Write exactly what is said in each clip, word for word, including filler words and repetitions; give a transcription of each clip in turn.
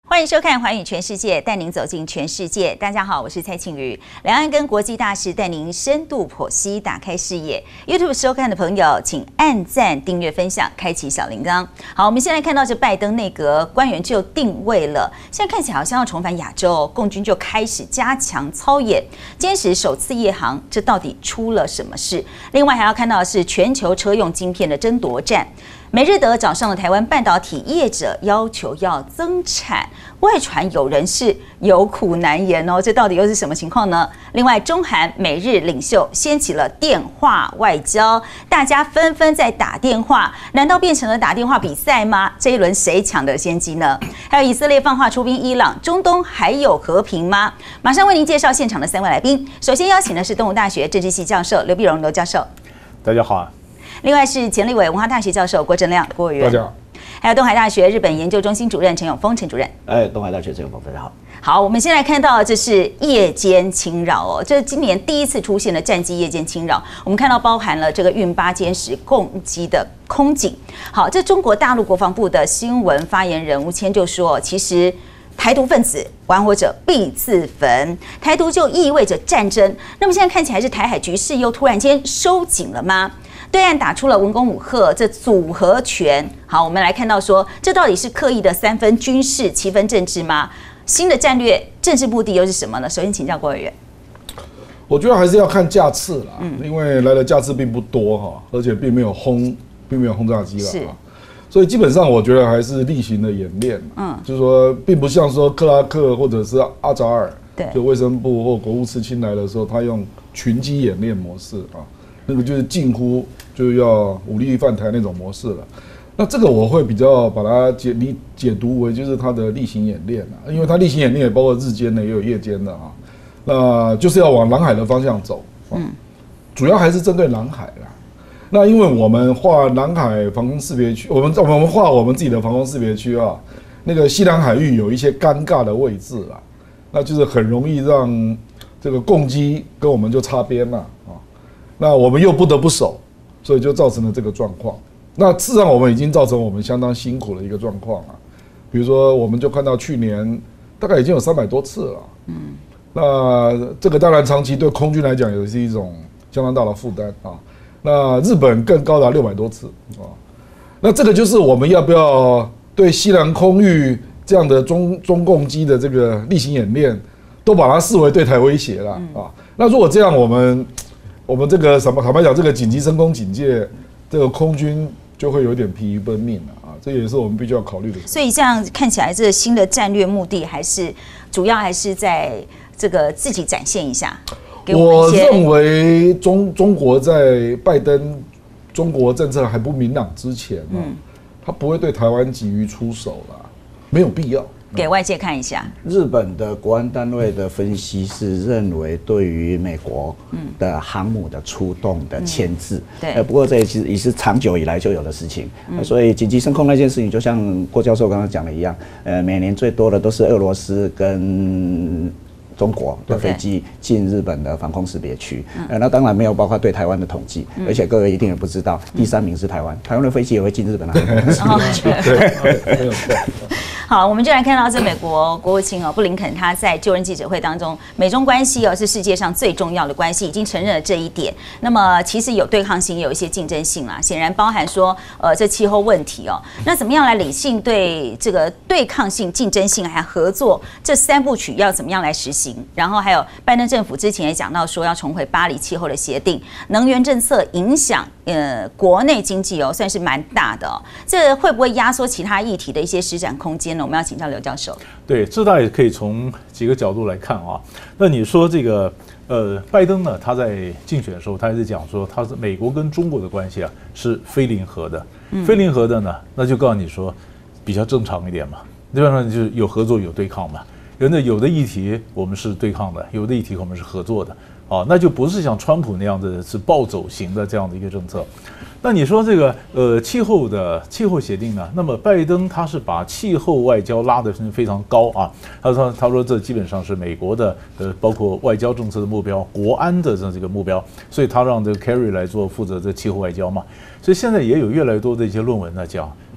欢迎收看《寰宇全世界》，带您走进全世界。大家好，我是蔡庆瑜。两岸跟国际大事带您深度剖析，打开视野。YouTube 收看的朋友，请按赞、订阅、分享，开启小铃铛。好，我们现在看到这拜登内阁官员就定位了，现在看起来好像要重返亚洲，共军就开始加强操演，歼十首次夜航，这到底出了什么事？另外还要看到的是全球车用晶片的争夺战。美日德找上了台湾半导体业者，要求要增产，外传有人是有苦难言哦，这到底又是什么情况呢？另外，中韩美日领袖掀起了电话外交，大家纷纷在打电话，难道变成了打电话比赛吗？这一轮谁抢得先机呢？还有以色列放话出兵伊朗，中东还有和平吗？马上为您介绍现场的三位来宾。首先邀请的是东吴大学政治系教授刘必荣刘教授， 大家好啊。 另外是前立委文化大学教授郭正亮郭委员， 大家好。 还有东海大学日本研究中心主任陈永峰陈主任。 哎，东海大学陈永峰，大家好。 好，我们先来看到这是夜间侵扰哦，这是今年第一次出现的战机夜间侵扰。我们看到包含了这个运八歼十攻击的空警。好，这中国大陆国防部的新闻发言人吴谦就说，其实台独分子玩火者必自焚，台独就意味着战争。那么现在看起来是台海局势又突然间收紧了吗？对岸打出了文攻武吓，这组合拳。好，我们来看到说，这到底是刻意的三分军事、七分政治吗？新的战略政治目的又是什么呢？首先请教郭委员。 我觉得还是要看架次啦，嗯、因为来的架次并不多哈，而且并没有轰，并没有轰炸机了，所以基本上我觉得还是例行的演练。嗯，就是说，并不像说克拉克或者是阿扎尔，对，就卫生部或国务次卿来的时候，他用群机演练模式啊。那个就是近乎就要武力犯台那种模式了，那这个我会比较把它解理解读为就是它的例行演练啊，因为它例行演练也包括日间的，也有夜间的啊，那就是要往南海的方向走，嗯，主要还是针对南海啦。那因为我们画南海防空识别区，我们我们画我们自己的防空识别区啊，那个西南海域有一些尴尬的位置啊，那就是很容易让这个共机跟我们就擦边了啊。那我们又不得不守，所以就造成了这个状况。那事实上，我们已经造成我们相当辛苦的一个状况啊。比如说，我们就看到去年大概已经有三百多次了。嗯，那这个当然长期对空军来讲也是一种相当大的负担啊。那日本更高达六百多次啊。那这个就是我们要不要对西南空域这样的中中共机的这个例行演练，都把它视为对台威胁了啊？那如果这样，我们我们这个什么坦白讲，这个紧急升空警戒，这个空军就会有点疲于奔命了啊，这也是我们必须要考虑的。 所以这样看起来，这个新的战略目的还是主要还是在这个自己展现一下。给我, 我认为中中国在拜登中国政策还不明朗之前、啊嗯、他不会对台湾急于出手了，没有必要。 给外界看一下， 日本的国安单位的分析是认为，对于美国的航母的出动的牵制，嗯、对，不过这也其实也是长久以来就有的事情，嗯、所以紧急升空那件事情，就像郭教授刚刚讲的一样，呃，每年最多的都是俄罗斯跟中国的飞机进日本的防空识别区，呃，那当然没有包括对台湾的统计，而且各位一定也不知道，第三名是台湾，台湾的飞机也会进日本的防空识别区， 对，没有错。 好，我们就来看到这美国国务卿哦布林肯他在就任记者会当中，美中关系哦是世界上最重要的关系，已经承认了这一点。那么其实有对抗性，也有一些竞争性啦，显然包含说呃这气候问题哦，那怎么样来理性对这个对抗性、竞争性还合作这三部曲要怎么样来实行？然后还有拜登政府之前也讲到说要重回巴黎气候的协定，能源政策影响呃国内经济哦算是蛮大的哦，这会不会压缩其他议题的一些施展空间呢？我们要请教刘教授。 对，这大家也可以从几个角度来看啊。那你说这个呃，拜登呢，他在竞选的时候，他还是讲说，他是美国跟中国的关系啊是非零和的，嗯、非零和的呢，那就告诉你说比较正常一点嘛，基本上就是有合作有对抗嘛。人的有的议题我们是对抗的，有的议题我们是合作的，啊，那就不是像川普那样子是暴走型的这样的一个政策。那你说这个呃气候的气候协定呢？那么拜登他是把气候外交拉得非常高啊，他说他说这基本上是美国的呃包括外交政策的目标、国安的这个目标，所以他让这个 Kerry 来做负责这气候外交嘛。所以现在也有越来越多的一些论文呢讲，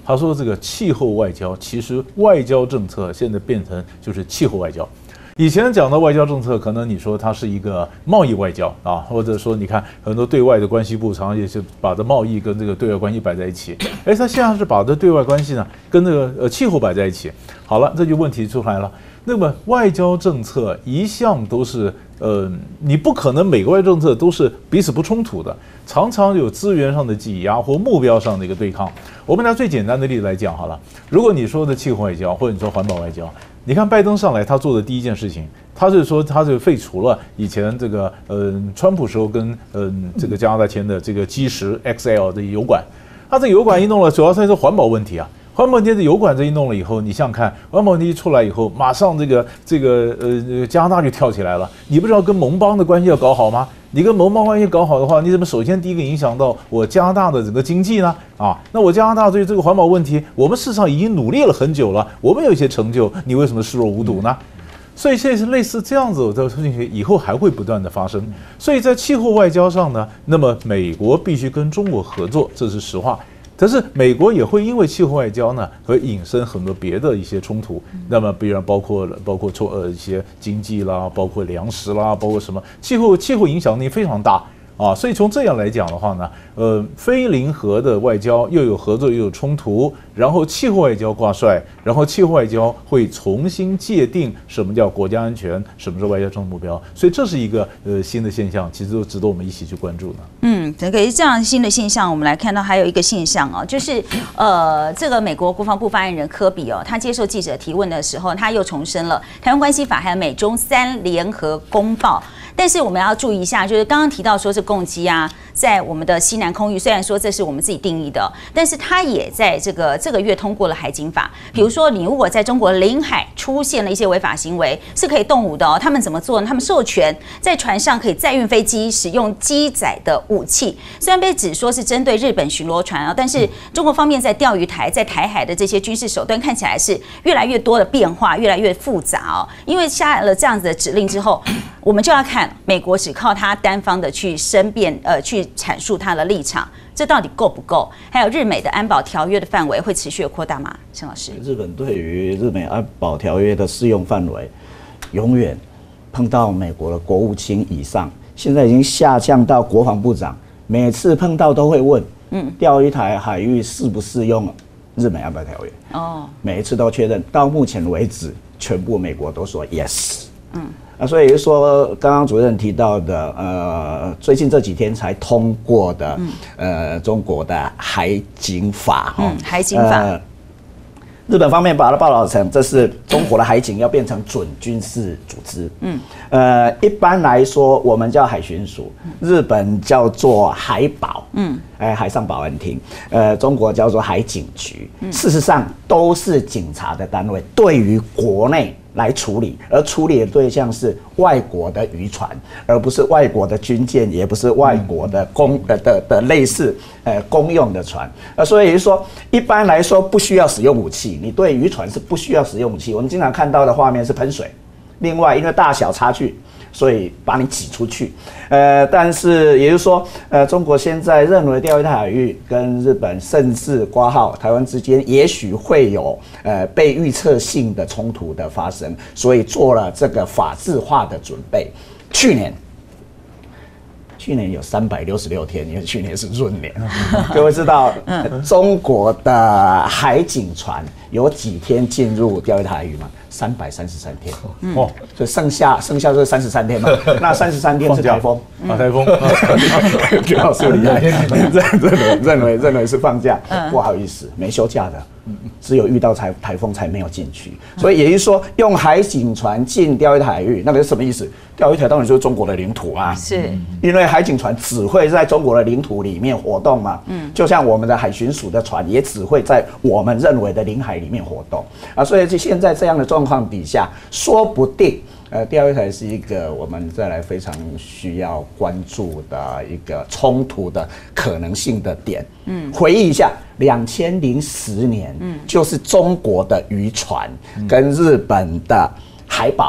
他说这个气候外交，其实外交政策现在变成就是气候外交。以前讲的外交政策，可能你说它是一个贸易外交啊，或者说你看很多对外的关系部常常也是把这贸易跟这个对外关系摆在一起。哎，他现在是把这对外关系呢跟这个呃气候摆在一起。好了，这就问题出来了。那么外交政策一向都是呃，你不可能每个外交政策都是彼此不冲突的，常常有资源上的挤压或目标上的一个对抗。我们拿最简单的例子来讲好了，如果你说的气候外交或者你说环保外交。你看拜登上来，他做的第一件事情，他是说他是废除了以前这个呃川普时候跟呃这个加拿大签的这个基石 X L 的油管，他这油管一弄了，主要是环保问题啊。环保问题的油管这一弄了以后，你想想看，环保问题一出来以后，马上这个这个呃加拿大就跳起来了。你不知道跟盟邦的关系要搞好吗？你跟盟邦关系搞好的话，你怎么首先第一个影响到我加拿大的整个经济呢？啊，那我加拿大对这个环保问题，我们事实上已经努力了很久了，我们有一些成就，你为什么视若无睹呢？所以现在是类似这样子的事情，以后还会不断的发生。所以在气候外交上呢，那么美国必须跟中国合作，这是实话。可是美国也会因为气候外交呢，会引申很多别的一些冲突。那么，比如包括包括冲呃一些经济啦，包括粮食啦，包括什么气候气候影响力非常大啊。所以从这样来讲的话呢，呃，非零和的外交又有合作又有冲突，然后气候外交挂帅，然后气候外交会重新界定什么叫国家安全，什么是外交政治目标。所以这是一个呃新的现象，其实都值得我们一起去关注的。 嗯，这个这样新的现象，我们来看到还有一个现象哦，就是呃，这个美国国防部发言人科比哦，他接受记者提问的时候，他又重申了《台湾关系法》还有美中三联合公报。但是我们要注意一下，就是刚刚提到说是共机啊，在我们的西南空域，虽然说这是我们自己定义的，但是它也在这个这个月通过了海警法。比如说，你如果在中国领海出现了一些违法行为，是可以动武的哦。他们怎么做呢？他们授权在船上可以载运飞机使用机载的武器，虽然被指说是针对日本巡逻船啊，但是中国方面在钓鱼台、在台海的这些军事手段看起来是越来越多的变化，越来越复杂哦。因为下了这样子的指令之后，我们就要看美国只靠他单方的去申辩，呃，去阐述他的立场，这到底够不够？还有日美的安保条约的范围会持续的扩大吗？沈老师， 日本对于日美安保条约的适用范围，永远碰到美国的国务卿以上，现在已经下降到国防部长，每次碰到都会问，嗯，钓鱼台海域适不适用日美安保条约？哦，每一次都确认，到目前为止，全部美国都说 yes， 嗯。啊，所以说刚刚主任提到的，呃，最近这几天才通过的，嗯、呃，中国的海警法， 嗯，海警法、呃， 日本方面把它报道成这是中国的海警要变成准军事组织，嗯，呃，一般来说我们叫海巡署，日本叫做海保，嗯，哎，海上保安厅，呃，中国叫做海警局，嗯、事实上都是警察的单位，对于国内来处理，而处理的对象是外国的渔船，而不是外国的军舰，也不是外国的公呃的的类似呃公用的船。呃，所以说一般来说不需要使用武器，你对渔船是不需要使用武器。我们经常看到的画面是喷水，另外因为大小差距，所以把你挤出去。呃，但是也就是说，呃，中国现在认为钓鱼台海域跟日本甚至括号台湾之间，也许会有呃被预测性的冲突的发生，所以做了这个法制化的准备。去年。去年有三百六十六天，因为去年是闰年。各位知道，中国的海警船有几天进入钓鱼台海域吗？三百三十三天。哦，所以剩下剩下这三十三天嘛，那三十三天是台风啊，台风。 不要说厉害，认为认为认为是放假，不好意思，没休假的。只有遇到台台风才没有进去，所以也就是说，用海警船进钓鱼台海域，那个是什么意思？钓鱼台当然就是中国的领土啊， 是， 因为海警船只会在中国的领土里面活动嘛，嗯，就像我们的海巡署的船也只会在我们认为的领海里面活动啊，所以就现在这样的状况底下，说不定。呃，钓鱼台是一个我们再来非常需要关注的一个冲突的可能性的点。嗯，回忆一下，两千零十年，嗯，就是中国的渔船跟日本的海保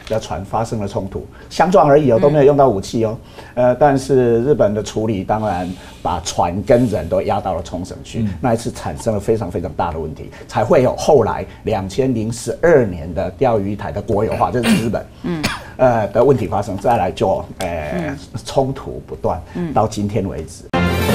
的船发生了冲突，相撞而已哦，都没有用到武器哦。呃，但是日本的处理当然把船跟人都押到了冲绳去，嗯、那一次产生了非常非常大的问题，才会有后来两千零十二年的钓鱼台的国有化，这是日本，嗯，呃的问题发生，再来就呃冲突不断，到今天为止。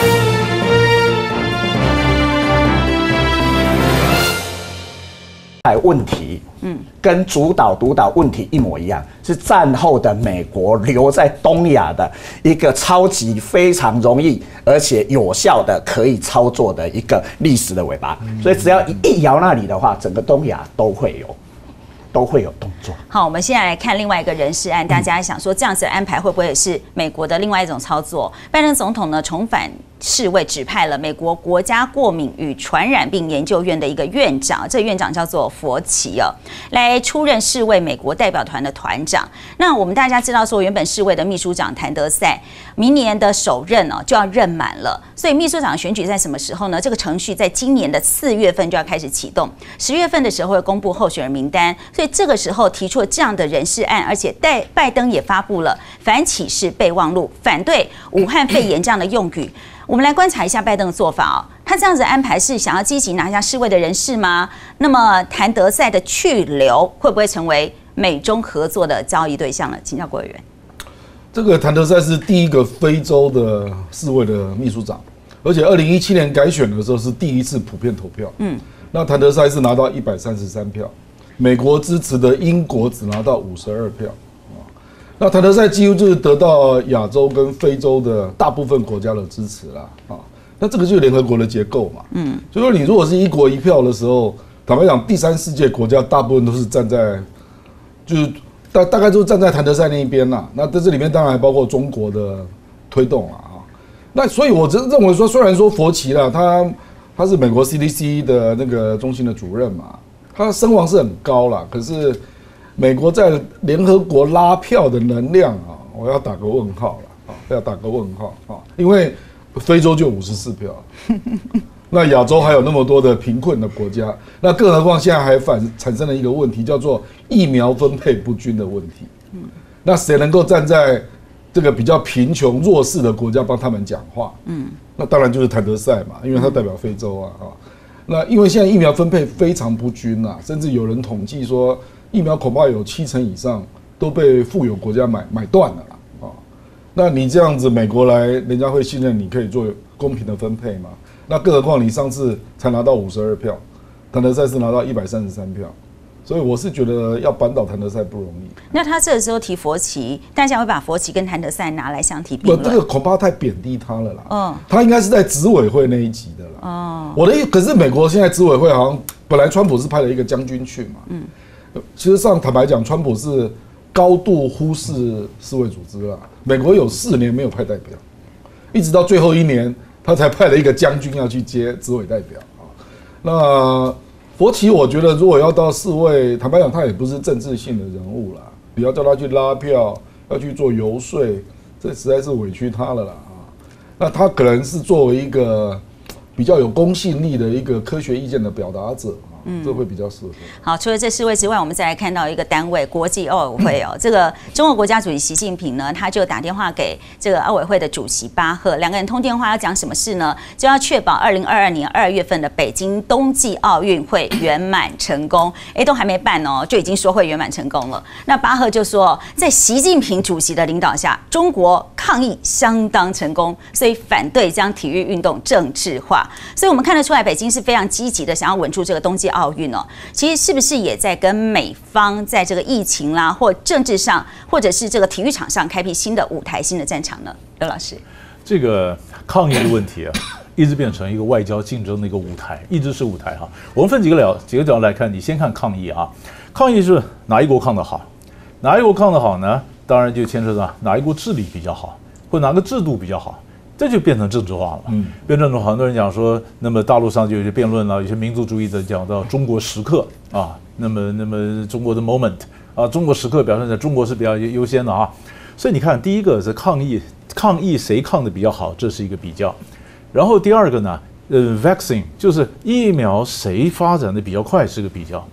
问题，嗯，跟主导独岛问题一模一样，是战后的美国留在东亚的一个超级非常容易而且有效的可以操作的一个历史的尾巴。所以只要一摇那里的话，整个东亚都会有。都会有动作。 好，我们现在来看另外一个人事案，大家想说这样子的安排会不会也是美国的另外一种操作？拜登总统呢重返世卫，指派了美国国家过敏与传染病研究院的一个院长，这个院长叫做佛奇哦，来出任世卫美国代表团的团长。那我们大家知道说，原本世卫的秘书长谭德赛明年的首任哦就要任满了，所以秘书长选举在什么时候呢？这个程序在今年的四月份就要开始启动，十月份的时候会公布候选人名单。所以这个时候提出了这样的人事案，而且拜拜登也发布了反歧视备忘录，反对武汉肺炎这样的用语。我们来观察一下拜登的做法哦，他这样子安排是想要积极拿下世卫的人士吗？那么谭德赛的去留会不会成为美中合作的交易对象呢？请教郭委员。 这个谭德赛是第一个非洲的世卫的秘书长，而且二零一七年改选的时候是第一次普遍投票。嗯，那谭德赛是拿到一百三十三票。美国支持的英国只拿到五十二票，那谭德赛几乎就是得到亚洲跟非洲的大部分国家的支持啦啊。那这个就是联合国的结构嘛，嗯，所以说你如果是一国一票的时候，坦白讲，第三世界国家大部分都是站在，就是大大概都站在谭德赛那一边啦。那在这里面当然还包括中国的推动啦啊。那所以我真认为说，虽然说佛奇啦，他他是美国 C D C 的那个中心的主任嘛。他声望是很高啦，可是美国在联合国拉票的能量啊，我要打个问号了啊，要打个问号啊，因为非洲就五十四票，那亚洲还有那么多的贫困的国家，那更何况现在还反产生了一个问题，叫做疫苗分配不均的问题。那谁能够站在这个比较贫穷弱势的国家帮他们讲话？嗯，那当然就是谭德赛嘛，因为他代表非洲啊啊。那因为现在疫苗分配非常不均啊，甚至有人统计说，疫苗恐怕有七成以上都被富有国家买买断了啦啊。那你这样子，美国来，人家会信任你可以做公平的分配吗？那更何况你上次才拿到五十二票，谭德赛是拿到一百三十三票。所以我是觉得要扳倒谭德赛不容易。 那他这个时候提佛奇，大家会把佛奇跟谭德赛拿来相提并论。 不，这个恐怕太贬低他了啦。嗯，他应该是在执委会那一级的啦。哦，我的意，可是美国现在执委会好像本来川普是派了一个将军去嘛。嗯，其实上坦白讲，川普是高度忽视世卫组织啦。美国有四年没有派代表，一直到最后一年，他才派了一个将军要去接执委代表啊。那佛奇，我觉得如果要到世卫，坦白讲，他也不是政治性的人物啦。你要叫他去拉票，要去做游说，这实在是委屈他了啦啊。那他可能是作为一个比较有公信力的一个科学意见的表达者。嗯，这会比较适合。 好，除了这世卫之外，我们再来看到一个单位——国际奥委会哦。这个中国国家主席习近平呢，他就打电话给这个奥委会的主席巴赫，两个人通电话要讲什么事呢？就要确保二零二二年二月份的北京冬季奥运会圆满成功。哎，都还没办哦，就已经说会圆满成功了。那巴赫就说，在习近平主席的领导下，中国抗疫相当成功，所以反对将体育运动政治化。所以我们看得出来，北京是非常积极的，想要稳住这个冬季奥运哦，其实是不是也在跟美方在这个疫情啦，或政治上，或者是这个体育场上开辟新的舞台、新的战场呢？刘老师， 这个抗疫的问题啊，一直变成一个外交竞争的一个舞台，一直是舞台哈。我们分几个了几个角度来看，你先看抗疫啊，抗疫是哪一国抗得好，哪一国抗得好呢？当然就牵扯到哪一国治理比较好，或哪个制度比较好。这就变成政治化了，嗯，变成很多人讲说，那么大陆上就有些辩论了，有些民族主义者讲到中国时刻啊，那么那么中国的 moment 啊，中国时刻表现在中国是比较优先的啊，所以你看，第一个是抗疫，抗疫谁抗的比较好，这是一个比较，然后第二个呢，呃 ，vaccine 就是疫苗谁发展的比较快是个比较，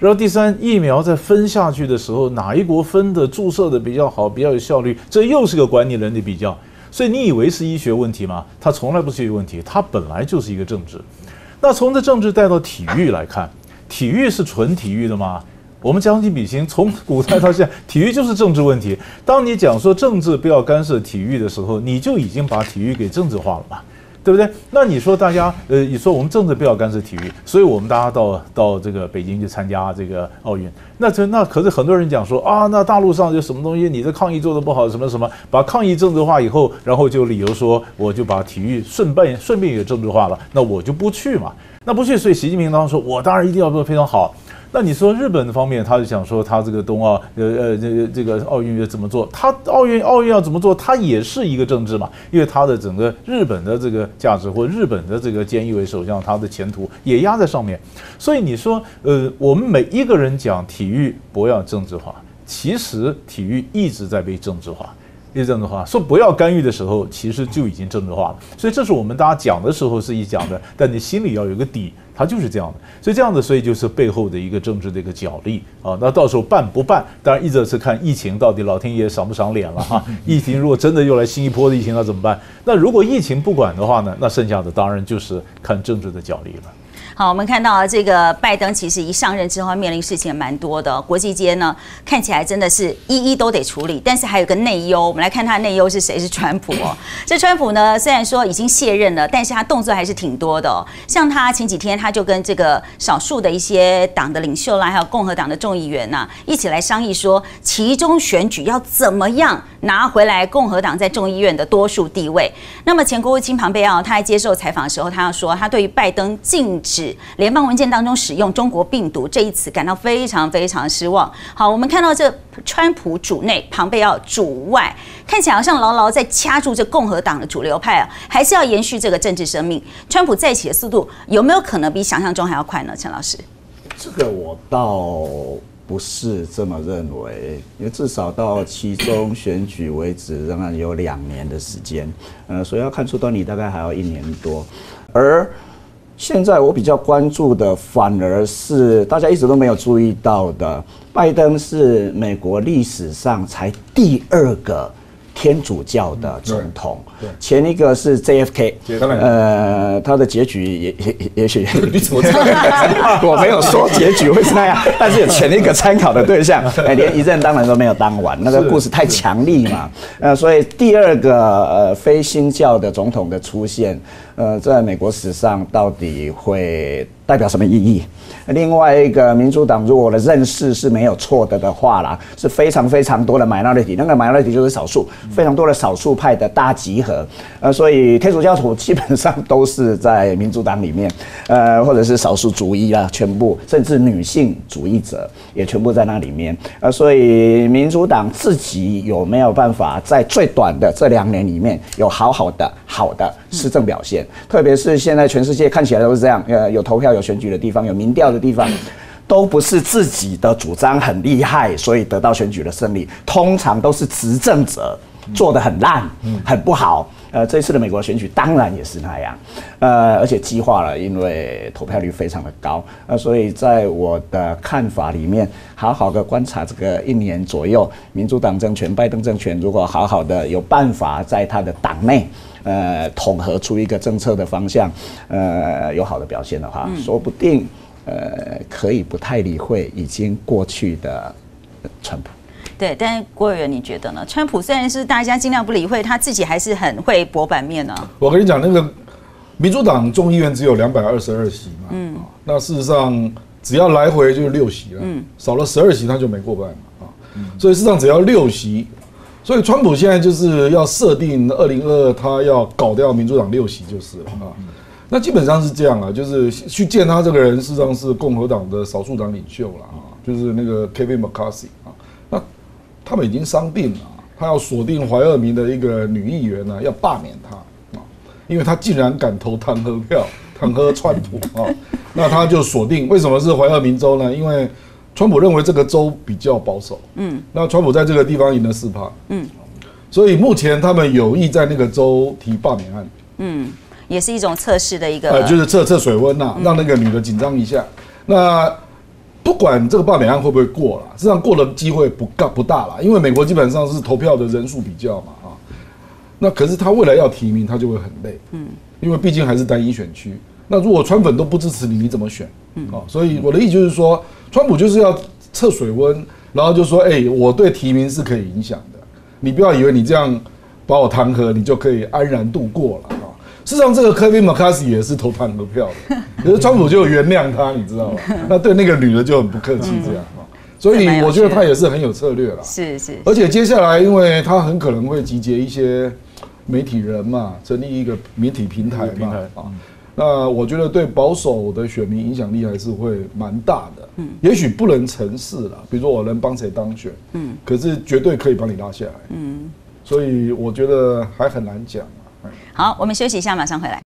然后第三，疫苗在分下去的时候，哪一国分的注射的比较好，比较有效率，这又是个管理人的比较。所以你以为是医学问题吗？它从来不是一个问题，它本来就是一个政治。那从这政治带到体育来看，体育是纯体育的吗？我们将心比心，从古代到现在，体育就是政治问题。当你讲说政治不要干涉体育的时候，你就已经把体育给政治化了嘛，对不对？那你说大家，呃，你说我们政治不要干涉体育，所以我们大家到到这个北京去参加这个奥运。那这那可是很多人讲说啊，那大陆上有什么东西，你的抗议做得不好，什么什么，把抗议政治化以后，然后就理由说我就把体育顺便顺便也政治化了，那我就不去嘛。那不去，所以习近平当时说，我当然一定要做得非常好。那你说日本的方面，他就想说他这个冬奥，呃呃，这个这个奥运要怎么做？他奥运奥运要怎么做？他也是一个政治嘛，因为他的整个日本的这个价值或日本的这个菅义伟首相他的前途也压在上面。所以你说，呃，我们每一个人讲体育不要政治化，其实体育一直在被政治化。一直政治化，说不要干预的时候，其实就已经政治化了。所以这是我们大家讲的时候是一讲的，但你心里要有个底，它就是这样的。所以这样的，所以就是背后的一个政治的一个角力啊。那到时候办不办，当然一直是看疫情到底老天爷赏不赏脸了哈。疫情如果真的又来新一波的疫情，那怎么办？那如果疫情不管的话呢，那剩下的当然就是看政治的角力了。 好，我们看到这个拜登其实一上任之后面临事情也蛮多的，国际间呢看起来真的是一一都得处理，但是还有个内忧，我们来看他的内忧是谁？是川普哦。这川普呢虽然说已经卸任了，但是他动作还是挺多的哦。像他前几天他就跟这个少数的一些党的领袖啦，还有共和党的众议员呐、啊，一起来商议说，其中选举要怎么样拿回来共和党在众议院的多数地位。那么前国务卿庞佩奥他在接受采访的时候，他要说他对于拜登禁止联邦文件当中使用中国病毒这一词感到非常非常失望。好，我们看到这川普主内，庞佩奥主外，看起来好像牢牢在掐住这共和党的主流派啊，还是要延续这个政治生命。川普再起的速度有没有可能比想象中还要快呢？陈老师， 这个我倒不是这么认为，因为至少到期中选举为止，仍然有两年的时间，呃，所以要看出端倪大概还要一年多，而现在我比较关注的，反而是大家一直都没有注意到的，拜登是美国历史上才第二个天主教的总统，前一个是 J F K， 呃，他的结局也也也许你怎么我没有说结局会是那样，但是有前一个参考的对象，哎，连一任当然都没有当完，那个故事太强力嘛，呃，所以第二个呃非新教的总统的出现，呃，在美国史上到底会代表什么意义？另外一个，民主党如果我的认识是没有错的的话啦，是非常非常多的 minority， 那个 minority 就是少数，非常多的少数派的大集合，呃，所以天主教徒基本上都是在民主党里面，呃，或者是少数主义啦，全部，甚至女性主义者也全部在那里面，呃，所以民主党自己有没有办法在最短的这两年里面有好好的好的施政表现？特别是现在全世界看起来都是这样，呃，有投票、有选举的地方，有民调的地方，都不是自己的主张很厉害，所以得到选举的胜利，通常都是执政者做得很烂、很不好。呃，这次的美国选举当然也是那样，呃，而且激化了，因为投票率非常的高，呃，所以在我的看法里面，好好的观察这个一年左右，民主党政权、拜登政权如果好好的有办法在他的党内，呃，统合出一个政策的方向，呃，有好的表现的话，说不定，呃，可以不太理会已经过去的川普。 对，但是郭委员你觉得呢？川普虽然是大家尽量不理会，他自己还是很会博版面呢、啊。 我跟你讲，那个民主党众议院只有两百二十二席嘛，嗯，那事实上只要来回就是六席了，嗯，少了十二席他就没过半了啊，所以事实上只要六席，所以川普现在就是要设定二零二二他要搞掉民主党六席就是了啊。那基本上是这样啊，就是去见他这个人，事实上是共和党的少数党领袖了啊，就是那个 Kevin McCarthy 啊，那他们已经商定了，他要锁定怀俄明的一个女议员呢，要罢免他啊，因为他竟然敢投弹劾票，弹劾川普啊，那他就锁定。为什么是怀俄明州呢？因为川普认为这个州比较保守，嗯，那川普在这个地方赢了四趴，嗯，所以目前他们有意在那个州提罢免案，嗯。 也是一种测试的一个， 呃，就是测测水温呐、啊，让那个女的紧张一下。那不管这个罢免案会不会过了，实际上过的机会不大不大了，因为美国基本上是投票的人数比较嘛啊。那可是他未来要提名，他就会很累，嗯，因为毕竟还是单一选区。那如果川粉都不支持你，你怎么选？嗯，啊，所以我的意思就是说，川普就是要测水温，然后就说，哎、欸，我对提名是可以影响的，你不要以为你这样把我弹劾，你就可以安然度过了啊。事实上，这个 Kevin McCarthy 也是投弹劾票的，可是川普就原谅他，你知道吗？那对那个女的就很不客气，这样啊。所以我觉得他也是很有策略了， 是是。 而且接下来，因为他很可能会集结一些媒体人嘛，成立一个媒体平台嘛，啊，那我觉得对保守的选民影响力还是会蛮大的。嗯，也许不能成事了，比如说我能帮谁当选，嗯，可是绝对可以帮你拉下来。嗯，所以我觉得还很难讲。 好，我们休息一下，马上回来。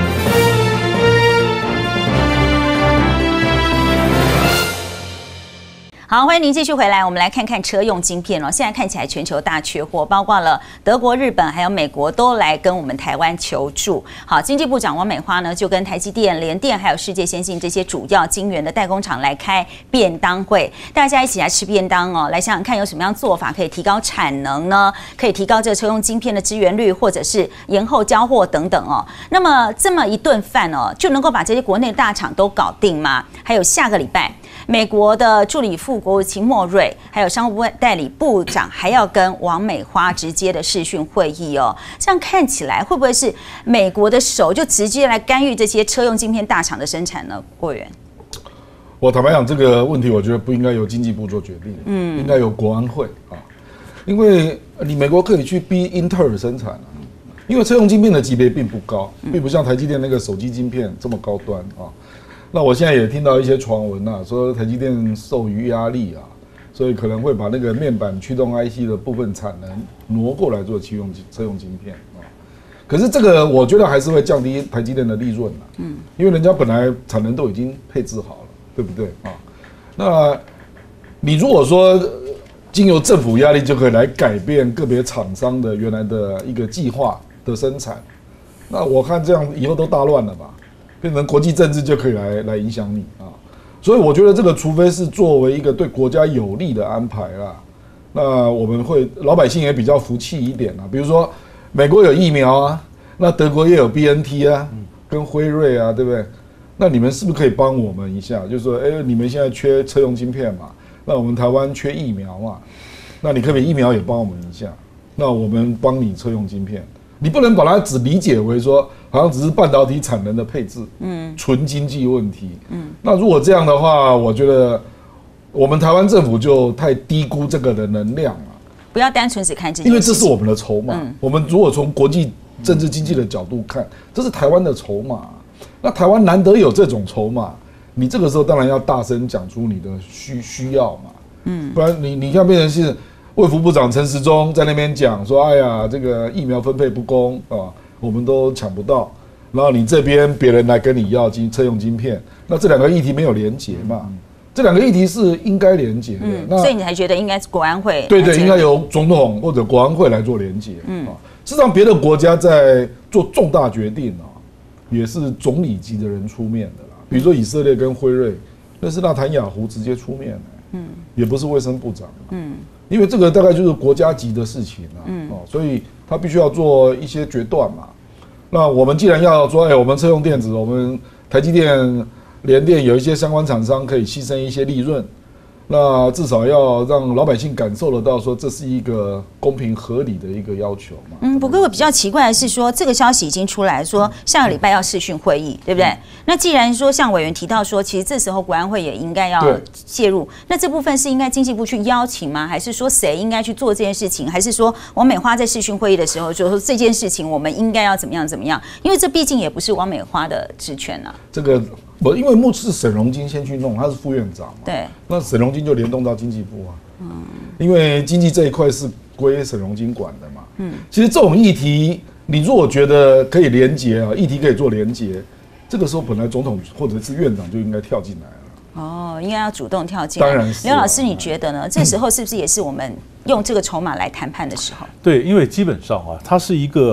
好，欢迎您继续回来。我们来看看车用晶片哦。现在看起来全球大缺货，包括了德国、日本还有美国都来跟我们台湾求助。好，经济部长王美花呢就跟台积电、联电还有世界先进这些主要晶圆的代工厂来开便当会，大家一起来吃便当哦。来想想看有什么样做法可以提高产能呢？可以提高这个车用晶片的支援率，或者是延后交货等等哦。那么这么一顿饭哦，就能够把这些国内大厂都搞定吗？还有下个礼拜。美国的助理副国务卿莫瑞，还有商务部代理部长，还要跟王美花直接的视讯会议哦。这样看起来，会不会是美国的手就直接来干预这些车用晶片大厂的生产呢？郭委员， 我坦白讲，这个问题我觉得不应该由经济部做决定，嗯，应该由国安会啊，因为你美国可以去逼英特尔生产啊，因为车用晶片的级别并不高，并不像台积电那个手机晶片这么高端啊。那我现在也听到一些传闻啊，说台积电受于压力啊，所以可能会把那个面板驱动 I C 的部分产能挪过来做车用车用晶片啊。可是这个我觉得还是会降低台积电的利润啊，嗯，因为人家本来产能都已经配置好了，对不对啊？那你如果说经由政府压力就可以来改变个别厂商的原来的一个计划的生产，那我看这样以后都大乱了吧？变成国际政治就可以来来影响你啊，所以我觉得这个除非是作为一个对国家有利的安排啦，那我们会老百姓也比较服气一点啊。比如说美国有疫苗啊，那德国也有 B N T 啊，跟辉瑞啊，对不对？那你们是不是可以帮我们一下？就是说，哎，你们现在缺车用晶片嘛，那我们台湾缺疫苗嘛，那你可不可以疫苗也帮我们一下？那我们帮你车用晶片。你不能把它只理解为说，好像只是半导体产能的配置，嗯，纯经济问题，嗯，那如果这样的话，我觉得我们台湾政府就太低估这个的能量了。 不要单纯只看这件事， 因为这是我们的筹码。嗯、我们如果从国际政治经济的角度看，这是台湾的筹码。那台湾难得有这种筹码，你这个时候当然要大声讲出你的需需要嘛，嗯，不然你你看变成是。卫福部长陈时中在那边讲说：“哎呀，这个疫苗分配不公啊，我们都抢不到。然后你这边别人来跟你要晶车用晶片，那这两个议题没有连结嘛？这两个议题是应该连结的。 嗯，那所以你还觉得应该国安会？ 对对，应该由总统或者国安会来做连结。嗯，啊，事实上别的国家在做重大决定啊，也是总理级的人出面的啦。比如说以色列跟辉瑞，那是纳坦雅胡直接出面的。嗯，也不是卫生部长。嗯。因为这个大概就是国家级的事情啊，嗯、哦，所以他必须要做一些决断嘛。那我们既然要说，哎，我们车用电子，我们台积电、联电有一些相关厂商可以牺牲一些利润，那至少要让老百姓感受得到，说这是一个公平合理的一个要求嘛。 嗯，不过我比较奇怪的是说，这个消息已经出来说下个礼拜要视讯会议，对不对？嗯、那既然说像委员提到说，其实这时候国安会也应该要介入，那这部分是应该经济部去邀请吗？还是说谁应该去做这件事情？还是说王美花在视讯会议的时候就说这件事情我们应该要怎么样怎么样？因为这毕竟也不是王美花的职权啊。 这个。我因为目是沈荣金先去弄，他是副院长嘛， 对， 那沈荣金就联动到经济部啊，嗯，因为经济这一块是归沈荣金管的嘛，嗯，其实这种议题，你如果觉得可以连结啊，议题可以做连结，这个时候本来总统或者是院长就应该跳进来了。 哦，应该要主动跳进来。 当然是。 刘老师，你觉得呢？这时候是不是也是我们用这个筹码来谈判的时候？ 对，因为基本上啊，它是一个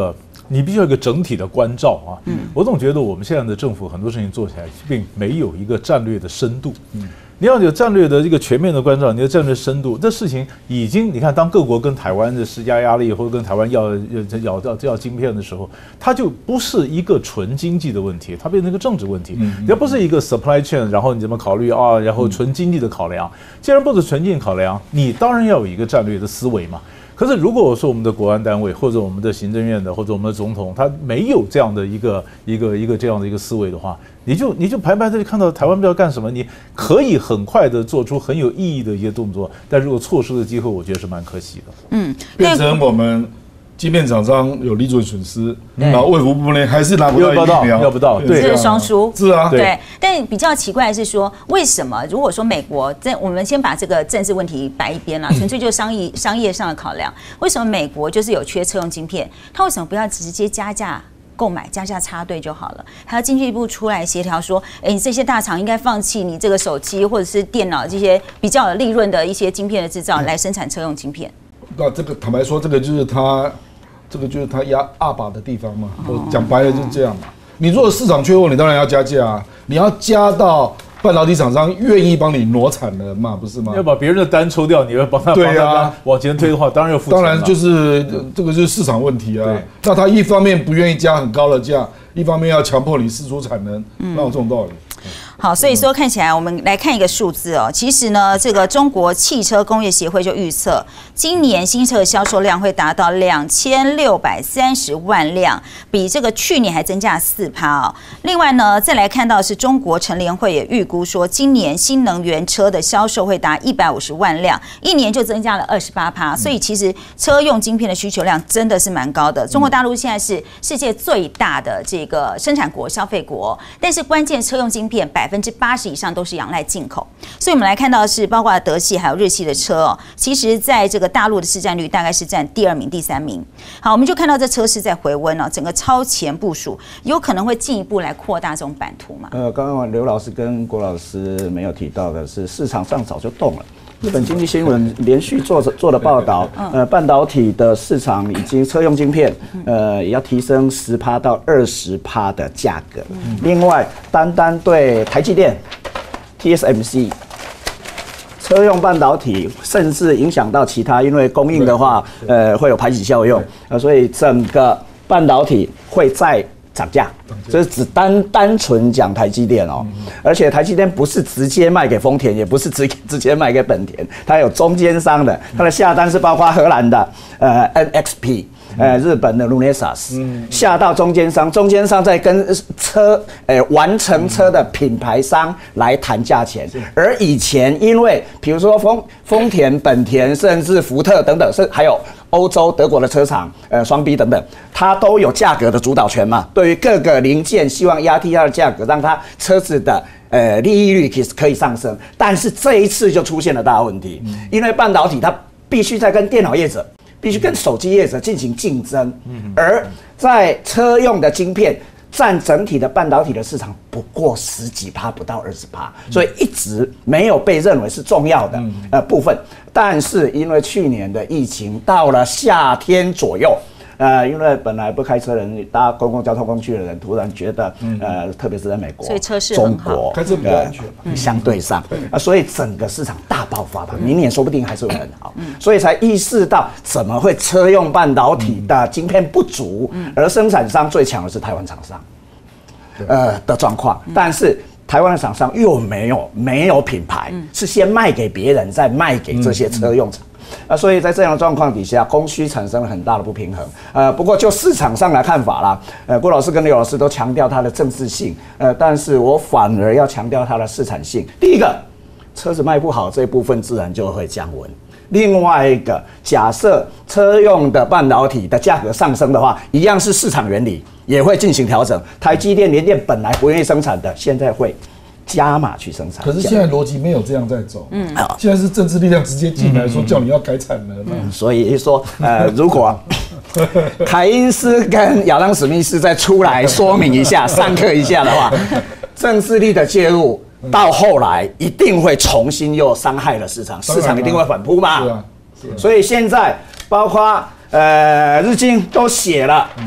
你必须要有一个整体的关照啊。嗯，我总觉得我们现在的政府很多事情做起来并没有一个战略的深度。嗯。你要有战略的这个全面的关照，你的战略深度，这事情已经，你看，当各国跟台湾的施加压力，或者跟台湾要要要要晶片的时候，它就不是一个纯经济的问题，它变成一个政治问题。嗯，也不是一个 supply chain， 然后你怎么考虑啊？然后纯经济的考量，既然不是纯经济考量，你当然要有一个战略的思维嘛。可是，如果说我们的国安单位或者我们的行政院的或者我们的总统，他没有这样的一个一个一个这样的一个思维的话，你就你就排排这里看到台湾不知道干什么，你可以很快的做出很有意义的一些动作，但如果错失的机会，我觉得是蛮可惜的。 嗯， 变成我们晶片厂商有利润损失，然后卫福部呢还是拿不到疫苗， 要不到，对， 这是双输。 是啊， 对。但比较奇怪的是说，为什么如果说美国在我们先把这个政治问题摆一边啦，纯粹就是商业商业上的考量，为什么美国就是有缺车用晶片，它为什么不要直接加价购买，加价插队就好了？还要经济部出来协调说，哎，你这些大厂应该放弃你这个手机或者是电脑这些比较有利润的一些晶片的制造，来生产车用晶片。 那这个坦白说，这个就是他，这个就是他压二把的地方嘛。我讲白了就是这样嘛。你如果市场缺货，你当然要加价啊，你要加到半导体厂商愿意帮你挪产能嘛，不是吗？ 要把别人的单抽掉，你要帮他对啊往前推的话，当然要付钱。 当然就是这个就是市场问题啊。那他一方面不愿意加很高的价，一方面要强迫你释出产能，哪有这种道理？ 好，所以说看起来，我们来看一个数字哦。其实呢，这个中国汽车工业协会就预测，今年新车的销售量会达到两千六百三十万辆，比这个去年还增加四趴哦。另外呢，再来看到是中国乘联会也预估说，今年新能源车的销售会达一百五十万辆，一年就增加了二十八趴。所以其实车用晶片的需求量真的是蛮高的。中国大陆现在是世界最大的这个生产国、消费国，但是关键车用晶片百分之八十以上都是仰赖进口，所以我们来看到的是包括德系还有日系的车哦，其实在这个大陆的市占率大概是占第二名、第三名。好，我们就看到这车市在回温哦，整个超前部署有可能会进一步来扩大这种版图嘛？ 呃，刚刚刘老师跟郭老师没有提到的是，市场上早就动了。日本经济新闻连续做做了报道，呃，半导体的市场已经车用晶片，呃，也要提升十趴到二十趴的价格。另外，单单对台积电、T S M C 车用半导体，甚至影响到其他，因为供应的话，呃，会有排挤效用，呃，所以整个半导体会再涨价，这是只单单纯讲台积电哦，而且台积电不是直接卖给丰田，也不是直直接卖给本田，它有中间商的，它的下单是包括荷兰的呃 N X P。呃，日本的 Renesas 下到中间商，中间商再跟车呃完成车的品牌商来谈价钱。而以前因为比如说丰丰田、本田，甚至福特等等，是还有欧洲德国的车厂，呃双 B 等等，它都有价格的主导权嘛。对于各个零件，希望压低它的价格，让它车子的呃利益率其实可以上升。但是这一次就出现了大问题，因为半导体它必须在跟电脑业者。必须跟手机业者进行竞争，而在车用的晶片占整体的半导体的市场不过十几趴，不到二十趴，所以一直没有被认为是重要的呃部分。但是因为去年的疫情到了夏天左右。呃，因为本来不开车的人搭公共交通工具的人，突然觉得，呃，特别是在美国、 所以车市中国开车比较安全， 呃、相对上啊，所以整个市场大爆发吧，明年说不定还是会很好，所以才意识到怎么会车用半导体的晶片不足，而生产商最强的是台湾厂商，呃的状况，但是。台湾的厂商又没有没有品牌，是先卖给别人，再卖给这些车用厂。啊，所以在这样的状况底下，供需产生了很大的不平衡。呃，不过就市场上来看法啦，呃，郭老师跟刘老师都强调它的政治性，呃，但是我反而要强调它的市场性。第一个，车子卖不好这一部分自然就会降温。另外一个，假设车用的半导体的价格上升的话，一样是市场原理，也会进行调整。台积电、联电本来不愿意生产的，现在会加码去生产。 可是现在逻辑没有这样在走，嗯，现在是政治力量直接进来说叫你要改产能，嗯， 所以说，呃，如果凯因斯跟亚当史密斯再出来说明一下、上课一下的话，政治力的介入。到后来一定会重新又伤害了市场，市场一定会反扑嘛。是啊，是啊。所以现在包括呃日经都写了，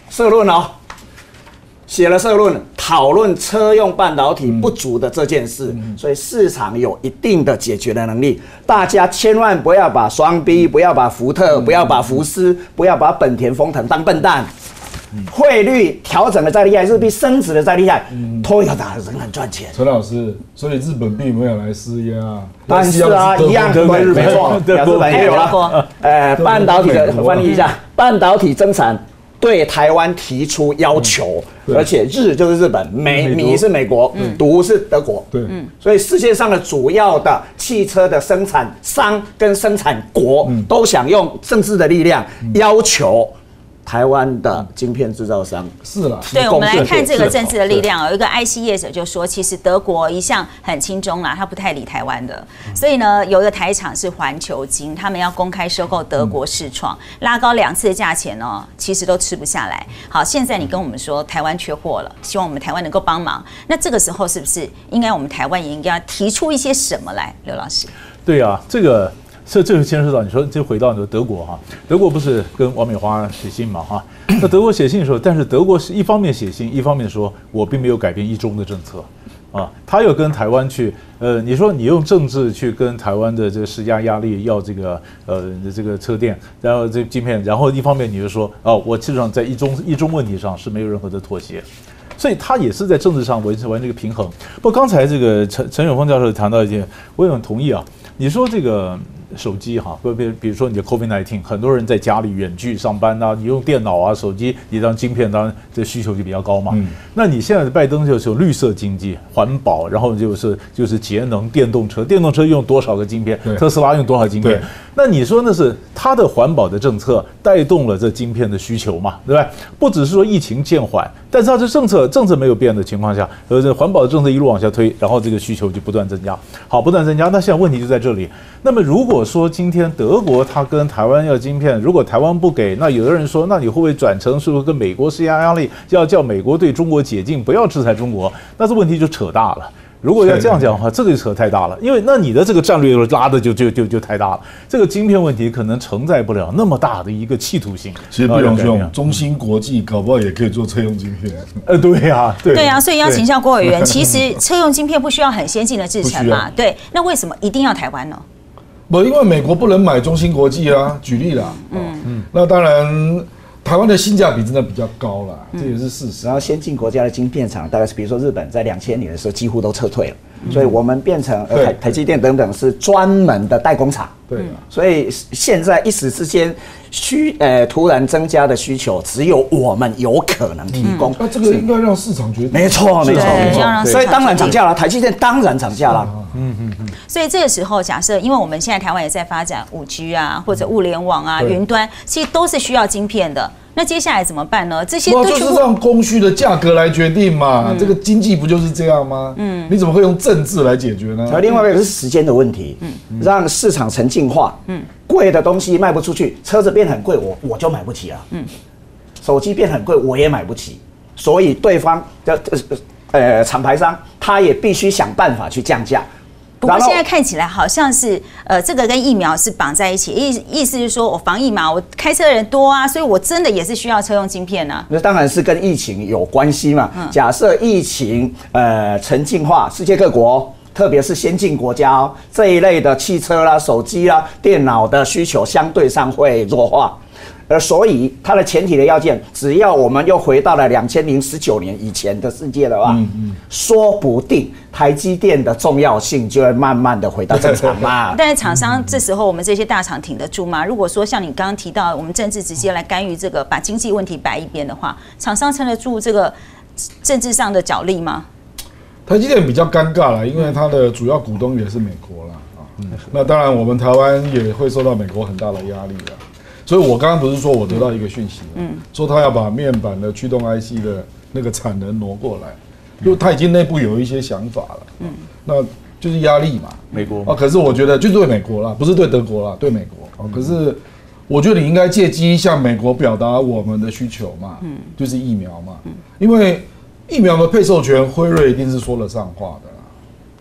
社论哦，写了社论讨论车用半导体不足的这件事，嗯、所以市场有一定的解决的能力。大家千万不要把双 B， 不要把福特，嗯、不要把福斯，不要把本田、丰田当笨蛋。汇率调整的再厉害，日币升值的再厉害，都要打仍然赚钱。 陈老师，所以日本并没有来施压， 但是啊，一样对，没错，日本也有了。呃，半导体的翻译一下，半导体增产对台湾提出要求，而且日就是日本，美米是美国，独是德国。 对， 所以世界上的主要的汽车的生产商跟生产国都想用政治的力量要求。台湾的晶片制造商是了， 对，我们来看这个政治的力量。有一个 I C 业者就说，其实德国一向很亲中啦，他不太理台湾的。所以呢，有一个台厂是环球晶，他们要公开收购德国视创，拉高两次的价钱哦，其实都吃不下来。好，现在你跟我们说台湾缺货了，希望我们台湾能够帮忙。那这个时候是不是应该我们台湾也应该提出一些什么来？刘老师， 对啊，这个。这这就牵涉到你说，就回到你的德国哈，德国不是跟王美花写信嘛哈？那德国写信的时候，但是德国是一方面写信，一方面说我并没有改变一中的政策，啊，他又跟台湾去，呃，你说你用政治去跟台湾的这个施加压力，要这个呃这个车电，然后这晶片，然后一方面你就说哦，我基本上在一中一中问题上是没有任何的妥协。所以他也是在政治上维持完这个平衡。不过刚才这个陈陈永峰教授谈到一件，我也很同意啊。你说这个手机哈，比比比如说你的 COVID 十九， 很多人在家里远距上班啊，你用电脑啊、手机，你当晶片，当然这需求就比较高嘛。嗯、那你现在的拜登就是有绿色经济、环保，然后就是就是节能电动车，电动车用多少个晶片？特斯拉用多少晶片？那你说那是他的环保的政策带动了这晶片的需求嘛，对不对？不只是说疫情渐缓，但是它这政策政策没有变的情况下，呃，这环保的政策一路往下推，然后这个需求就不断增加，好，不断增加。那现在问题就在这里。那么如果说今天德国它跟台湾要晶片，如果台湾不给，那有的人说，那你会不会转成是不是跟美国施加压力，要叫美国对中国解禁，不要制裁中国？那这问题就扯大了。如果要这样讲的话，这个就扯太大了，因为那你的这个战略拉的就就就就太大了。这个晶片问题可能承载不了那么大的一个企图性。 其实不用用，中芯国际搞不好也可以做车用晶片。 呃，对呀、啊，对。 对啊，所以要请教郭委员，其实车用晶片不需要很先进的制程嘛？对，那为什么一定要台湾呢？ 不，因为美国不能买中芯国际啊。举例啦，嗯嗯，那当然。台湾的性价比真的比较高啦，这也是事实。 然后先进国家的晶片厂，大概是比如说日本在两千年的时候几乎都撤退了，所以我们变成呃台台积电等等是专门的代工厂。 对， 所以现在一时之间需呃突然增加的需求，只有我们有可能提供。 那这个应该让市场决定。 没错，没错，没错。所以当然涨价了，台积电当然涨价了。 嗯嗯嗯。所以这个时候，假设因为我们现在台湾也在发展五 G 啊，或者物联网啊、云端，其实都是需要晶片的。那接下来怎么办呢？这些都就是让供需的价格来决定嘛。嗯、这个经济不就是这样吗？嗯，你怎么会用政治来解决呢？ 而另外一个是时间的问题，嗯，让市场沉静化，嗯，贵的东西卖不出去，车子变很贵，我我就买不起了，嗯，手机变很贵，我也买不起，所以对方的呃厂牌商他也必须想办法去降价。 不过现在看起来好像是，呃，这个跟疫苗是绑在一起，意意思是说我防疫嘛，我开车的人多啊，所以我真的也是需要车用晶片啊。 那当然是跟疫情有关系嘛。嗯、假设疫情呃沉静化，世界各国，特别是先进国家、哦、这一类的汽车啦、手机啦、电脑的需求相对上会弱化。而所以它的前提的要件，只要我们又回到了两千零十九年以前的世界的话，嗯嗯、说不定台积电的重要性就会慢慢的回到正常嘛。 但是厂商这时候我们这些大厂挺得住吗？如果说像你刚刚提到，我们政治直接来干预这个，把经济问题摆一边的话，厂商撑得住这个政治上的角力吗？ 台积电比较尴尬了，因为它的主要股东也是美国啦啊。嗯、那当然，我们台湾也会受到美国很大的压力了。所以我刚刚不是说我得到一个讯息，嗯，说他要把面板的驱动 I C 的那个产能挪过来，就他已经内部有一些想法了，嗯，那就是压力嘛， 美国啊，可是我觉得就对美国啦，不是对德国啦，对美国啊，可是我觉得你应该借机向美国表达我们的需求嘛，嗯，就是疫苗嘛，嗯，因为疫苗的配授权，辉瑞一定是说了算话的啦，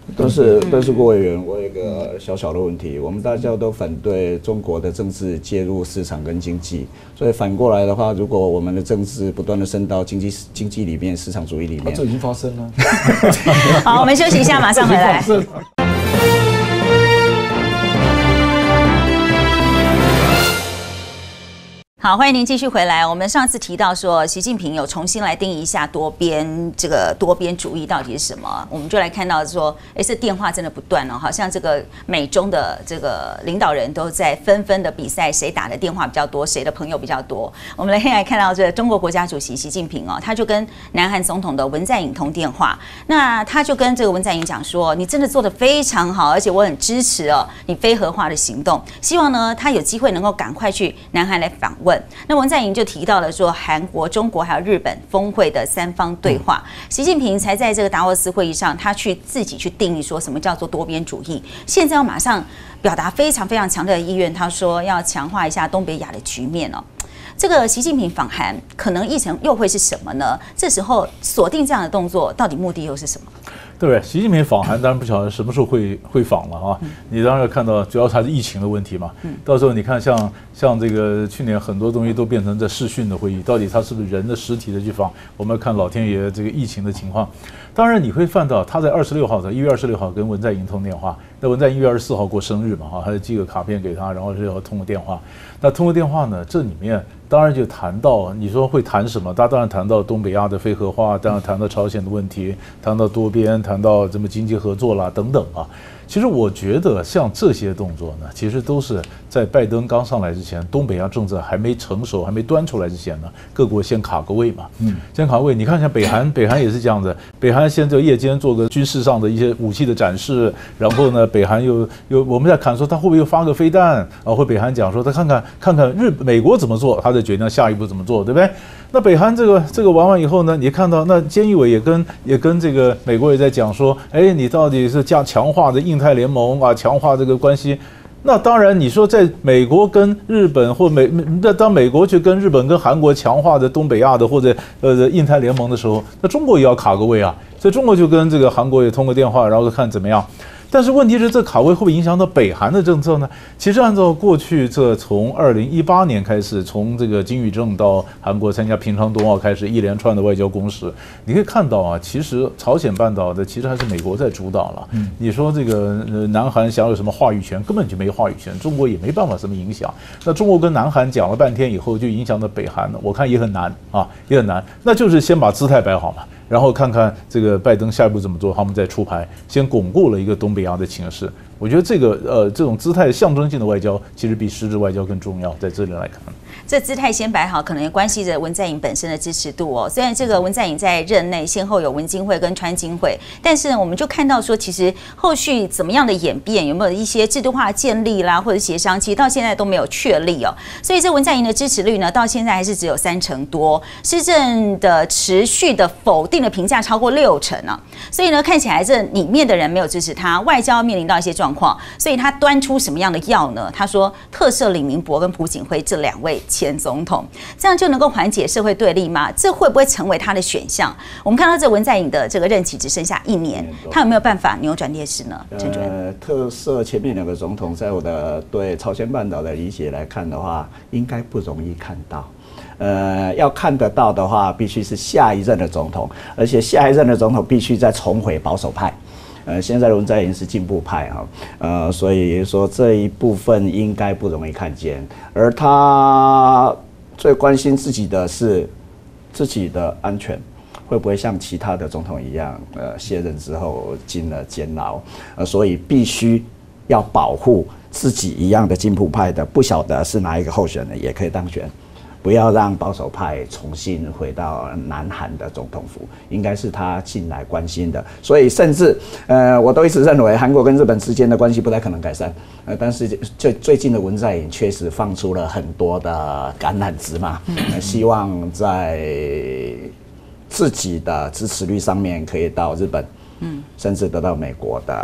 都是都是郭委员，我有一个小小的问题，我们大家都反对中国的政治介入市场跟经济，所以反过来的话，如果我们的政治不断的升到经济经济里面、市场主义里面， 这已经发生了。 好，我们休息一下，马上回来。好，欢迎您继续回来。我们上次提到说，习近平有重新来定义一下多边这个多边主义到底是什么，我们就来看到说，哎，这电话真的不断哦，好像这个美中的这个领导人都在纷纷的比赛，谁打的电话比较多，谁的朋友比较多。我们来来看到这中国国家主席习近平哦，他就跟南韩总统的文在寅通电话，那他就跟这个文在寅讲说，你真的做得非常好，而且我很支持哦你非核化的行动，希望呢他有机会能够赶快去南韩来访问。那文在寅就提到了说，韩国、中国还有日本峰会的三方对话，习近平才在这个达沃斯会议上，他去自己去定义说什么叫做多边主义。现在要马上表达非常非常强烈的意愿，他说要强化一下东北亚的局面哦。这个习近平访韩可能议程又会是什么呢？这时候锁定这样的动作，到底目的又是什么？ 对不对？习近平访韩当然不晓得什么时候会会访了啊！嗯、你当然要看到，主要还是疫情的问题嘛。嗯、到时候你看像，像这个去年很多东西都变成这视讯的会议，到底他是不是人的实体的去访？我们要看老天爷这个疫情的情况。当然你会看到他在二十六号的一月二十六号跟文在寅通电话，那文在寅一月二十四号过生日嘛，哈，还寄个卡片给他，然后是要通过电话。那通过电话呢，这里面当然就谈到，你说会谈什么？他当然谈到东北亚的非核化，当然谈到朝鲜的问题，谈到多边，谈到什么经济合作啦等等啊。其实我觉得像这些动作呢，其实都是在拜登刚上来之前，东北亚政策还没成熟、还没端出来之前呢，各国先卡个位嘛。嗯，先卡个位。你看像北韩，北韩也是这样子，北韩先在夜间做个军事上的一些武器的展示，然后呢，北韩又又我们在看说他会不会又发个飞弹啊？会北韩讲说他看看看看日美国怎么做，他再决定下一步怎么做，对不对？那北韩这个这个玩完以后呢，你看到那菅义伟也跟也跟这个美国也在讲说，哎，你到底是加强化的印太联盟啊，强化这个关系。那当然，你说在美国跟日本或美那当美国去跟日本跟韩国强化的东北亚的或者呃印太联盟的时候，那中国也要卡个位啊。所以中国就跟这个韩国也通过电话，然后看怎么样。但是问题是，这卡位会不会影响到北韩的政策呢？其实按照过去这从二零一八年开始，从这个金宇正到韩国参加平昌冬奥开始，一连串的外交攻势，你可以看到啊，其实朝鲜半岛的其实还是美国在主导了。嗯，你说这个呃南韩想有什么话语权，根本就没话语权，中国也没办法什么影响。那中国跟南韩讲了半天以后，就影响到北韩了，我看也很难啊，也很难。那就是先把姿态摆好嘛。然后看看这个拜登下一步怎么做，他们再出牌，先巩固了一个东北亚的情势。我觉得这个呃这种姿态象征性的外交，其实比实质外交更重要。在这里来看， 这姿态先摆好，可能也关系着文在寅本身的支持度哦。虽然这个文在寅在任内先后有文经会跟川经会，但是呢，我们就看到说，其实后续怎么样的演变，有没有一些制度化的建立啦，或者协商，其实到现在都没有确立哦。所以这文在寅的支持率呢，到现在还是只有三成多，施政的持续的否定的评价超过六成啊。所以呢，看起来这里面的人没有支持他，外交面临到一些状况，所以他端出什么样的药呢？他说特赦李明博跟朴槿惠这两位前总统，这样就能够缓解社会对立吗？这会不会成为他的选项？我们看到这文在寅的这个任期只剩下一年，他有没有办法扭转劣势呢？陈主任， 呃，特赦前面两个总统，在我的对朝鲜半岛的理解来看的话，应该不容易看到。呃，要看得到的话，必须是下一任的总统，而且下一任的总统必须再重回保守派。呃，现在的文在寅是进步派哈，呃，所以说这一部分应该不容易看见。而他最关心自己的是自己的安全，会不会像其他的总统一样，呃，卸任之后进了监牢，呃，所以必须要保护自己一样的进步派的，不晓得是哪一个候选人也可以当选。不要让保守派重新回到南韩的总统府，应该是他近来关心的。所以，甚至呃，我都一直认为韩国跟日本之间的关系不太可能改善。呃，但是最最近的文在寅确实放出了很多的橄榄枝嘛，呃，希望在自己的支持率上面可以到日本，嗯，甚至得到美国的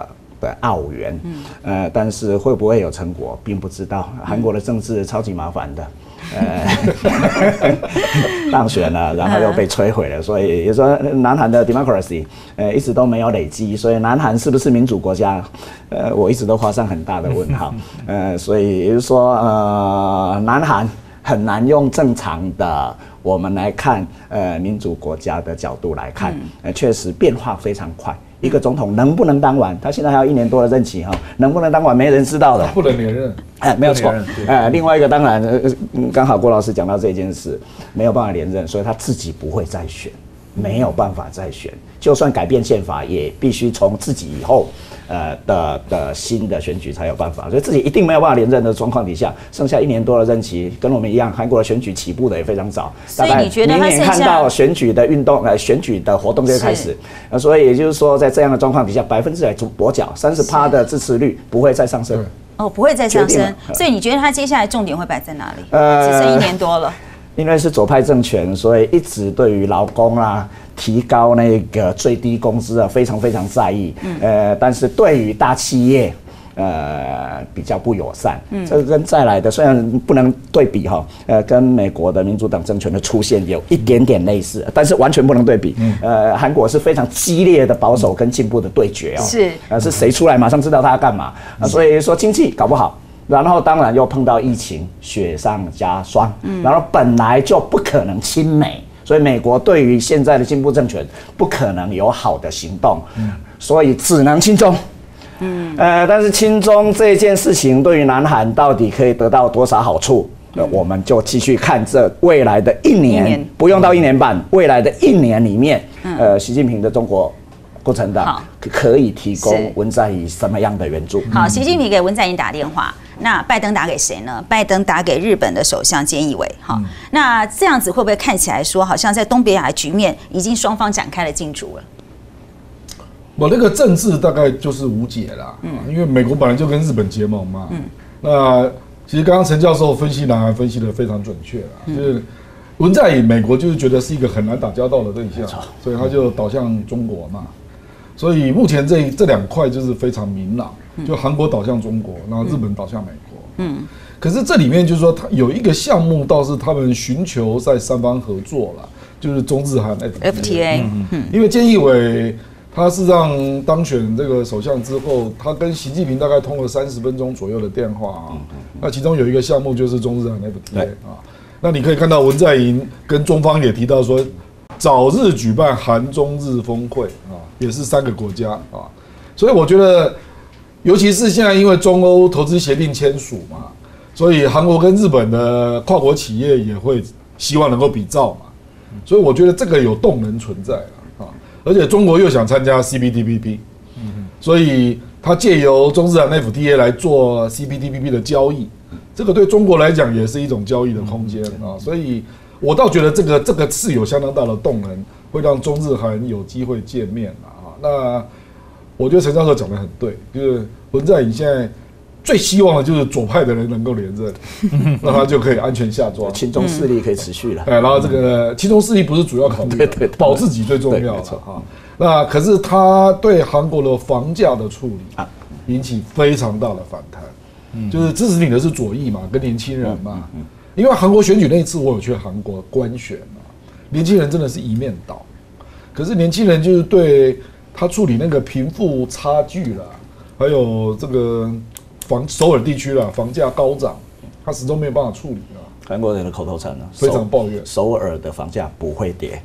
的澳元，呃，但是会不会有成果，并不知道。韩国的政治超级麻烦的。呃，当选了，然后又被摧毁了，所以也说南韩的 democracy， 呃，一直都没有累积，所以南韩是不是民主国家，呃，我一直都画上很大的问号，呃，所以也就是说，呃，南韩很难用正常的我们来看，呃，民主国家的角度来看，呃，确实变化非常快。一个总统能不能当完？他现在还有一年多的任期哈，能不能当完没人知道的。 不能连任， 哎，没有错。哎，另外一个当然，刚好郭老师讲到这件事，没有办法连任，所以他自己不会再选，没有办法再选。就算改变宪法，也必须从自己以后，呃的的新的选举才有办法。所以自己一定没有办法连任的状况底下，剩下一年多的任期，跟我们一样，韩国的选举起步的也非常早。 所以你觉得他明年看到选举的运动，呃，选举的活动就开始。呃，所以也就是说，在这样的状况底下，百分之百跛脚，三十趴的支持率不会再上升。 哦，不会再上升。所以你觉得他接下来重点会摆在哪里？呃，只剩一年多了。 因为是左派政权，所以一直对于劳工啊、提高那个最低工资啊，非常非常在意。嗯、呃，但是对于大企业，呃，比较不友善。嗯，这个跟再来的虽然不能对比哈，呃，跟美国的民主党政权的出现有一点点类似，但是完全不能对比。嗯、呃，韩国是非常激烈的保守跟进步的对决哦。是，呃，是谁出来马上知道他要干嘛、呃、所以说经济搞不好。然后当然又碰到疫情，雪上加霜。嗯，然后本来就不可能亲美，所以美国对于现在的进步政权不可能有好的行动，嗯，所以只能亲中。嗯，呃，但是亲中这件事情对于南韩到底可以得到多少好处？那我们就继续看这未来的一年，一年不用到一年半，未来的一年里面，嗯、呃，习近平的中国共产党可以提供文在寅什么样的援助？ 好，习近平给文在寅打电话。那拜登打给谁呢？拜登打给日本的首相菅义伟。好，嗯、那这样子会不会看起来说，好像在东北亚局面已经双方展开了竞逐了？ 我那个政治大概就是无解啦，嗯，因为美国本来就跟日本结盟嘛，嗯，那其实刚刚陈教授分析南韩分析的非常准确啦，嗯、就是文在寅美国就是觉得是一个很难打交道的对象，所以他就导向中国嘛，所以目前这这两块就是非常明朗。就韩国导向中国，然后日本导向美国。嗯，可是这里面就是说，它有一个项目倒是他们寻求在三方合作了，就是中日韩 F T A。嗯，因为菅义伟他是让当选这个首相之后，他跟习近平大概通了三十分钟左右的电话啊。那其中有一个项目就是中日韩 F T A 啊。那你可以看到文在寅跟中方也提到说，早日举办韩中日峰会啊，也是三个国家啊。所以我觉得。尤其是现在，因为中欧投资协定签署嘛，所以韩国跟日本的跨国企业也会希望能够比照嘛，所以我觉得这个有动能存在啊，而且中国又想参加 C P T P P， 所以它借由中日韩 F T A 来做 C P T P P 的交易，这个对中国来讲也是一种交易的空间啊，所以我倒觉得这个这个是有相当大的动能，会让中日韩有机会见面啊，那。我觉得陈教授讲得很对，就是文在寅现在最希望的就是左派的人能够连任，那他就可以安全下庄， 亲中势力可以持续了。 哎，然后这个亲中势力不是主要考虑，对对，保自己最重要了啊。那可是他对韩国的房价的处理引起非常大的反弹，就是支持你的是左翼嘛，跟年轻人嘛。因为韩国选举那一次，我有去韩国观选嘛，年轻人真的是一面倒，可是年轻人就是对。他处理那个贫富差距啦，还有这个房首尔地区啦，房价高涨，他始终没有办法处理啊。 韩国人的口头禅呢， 非常抱怨首尔的房价不会跌，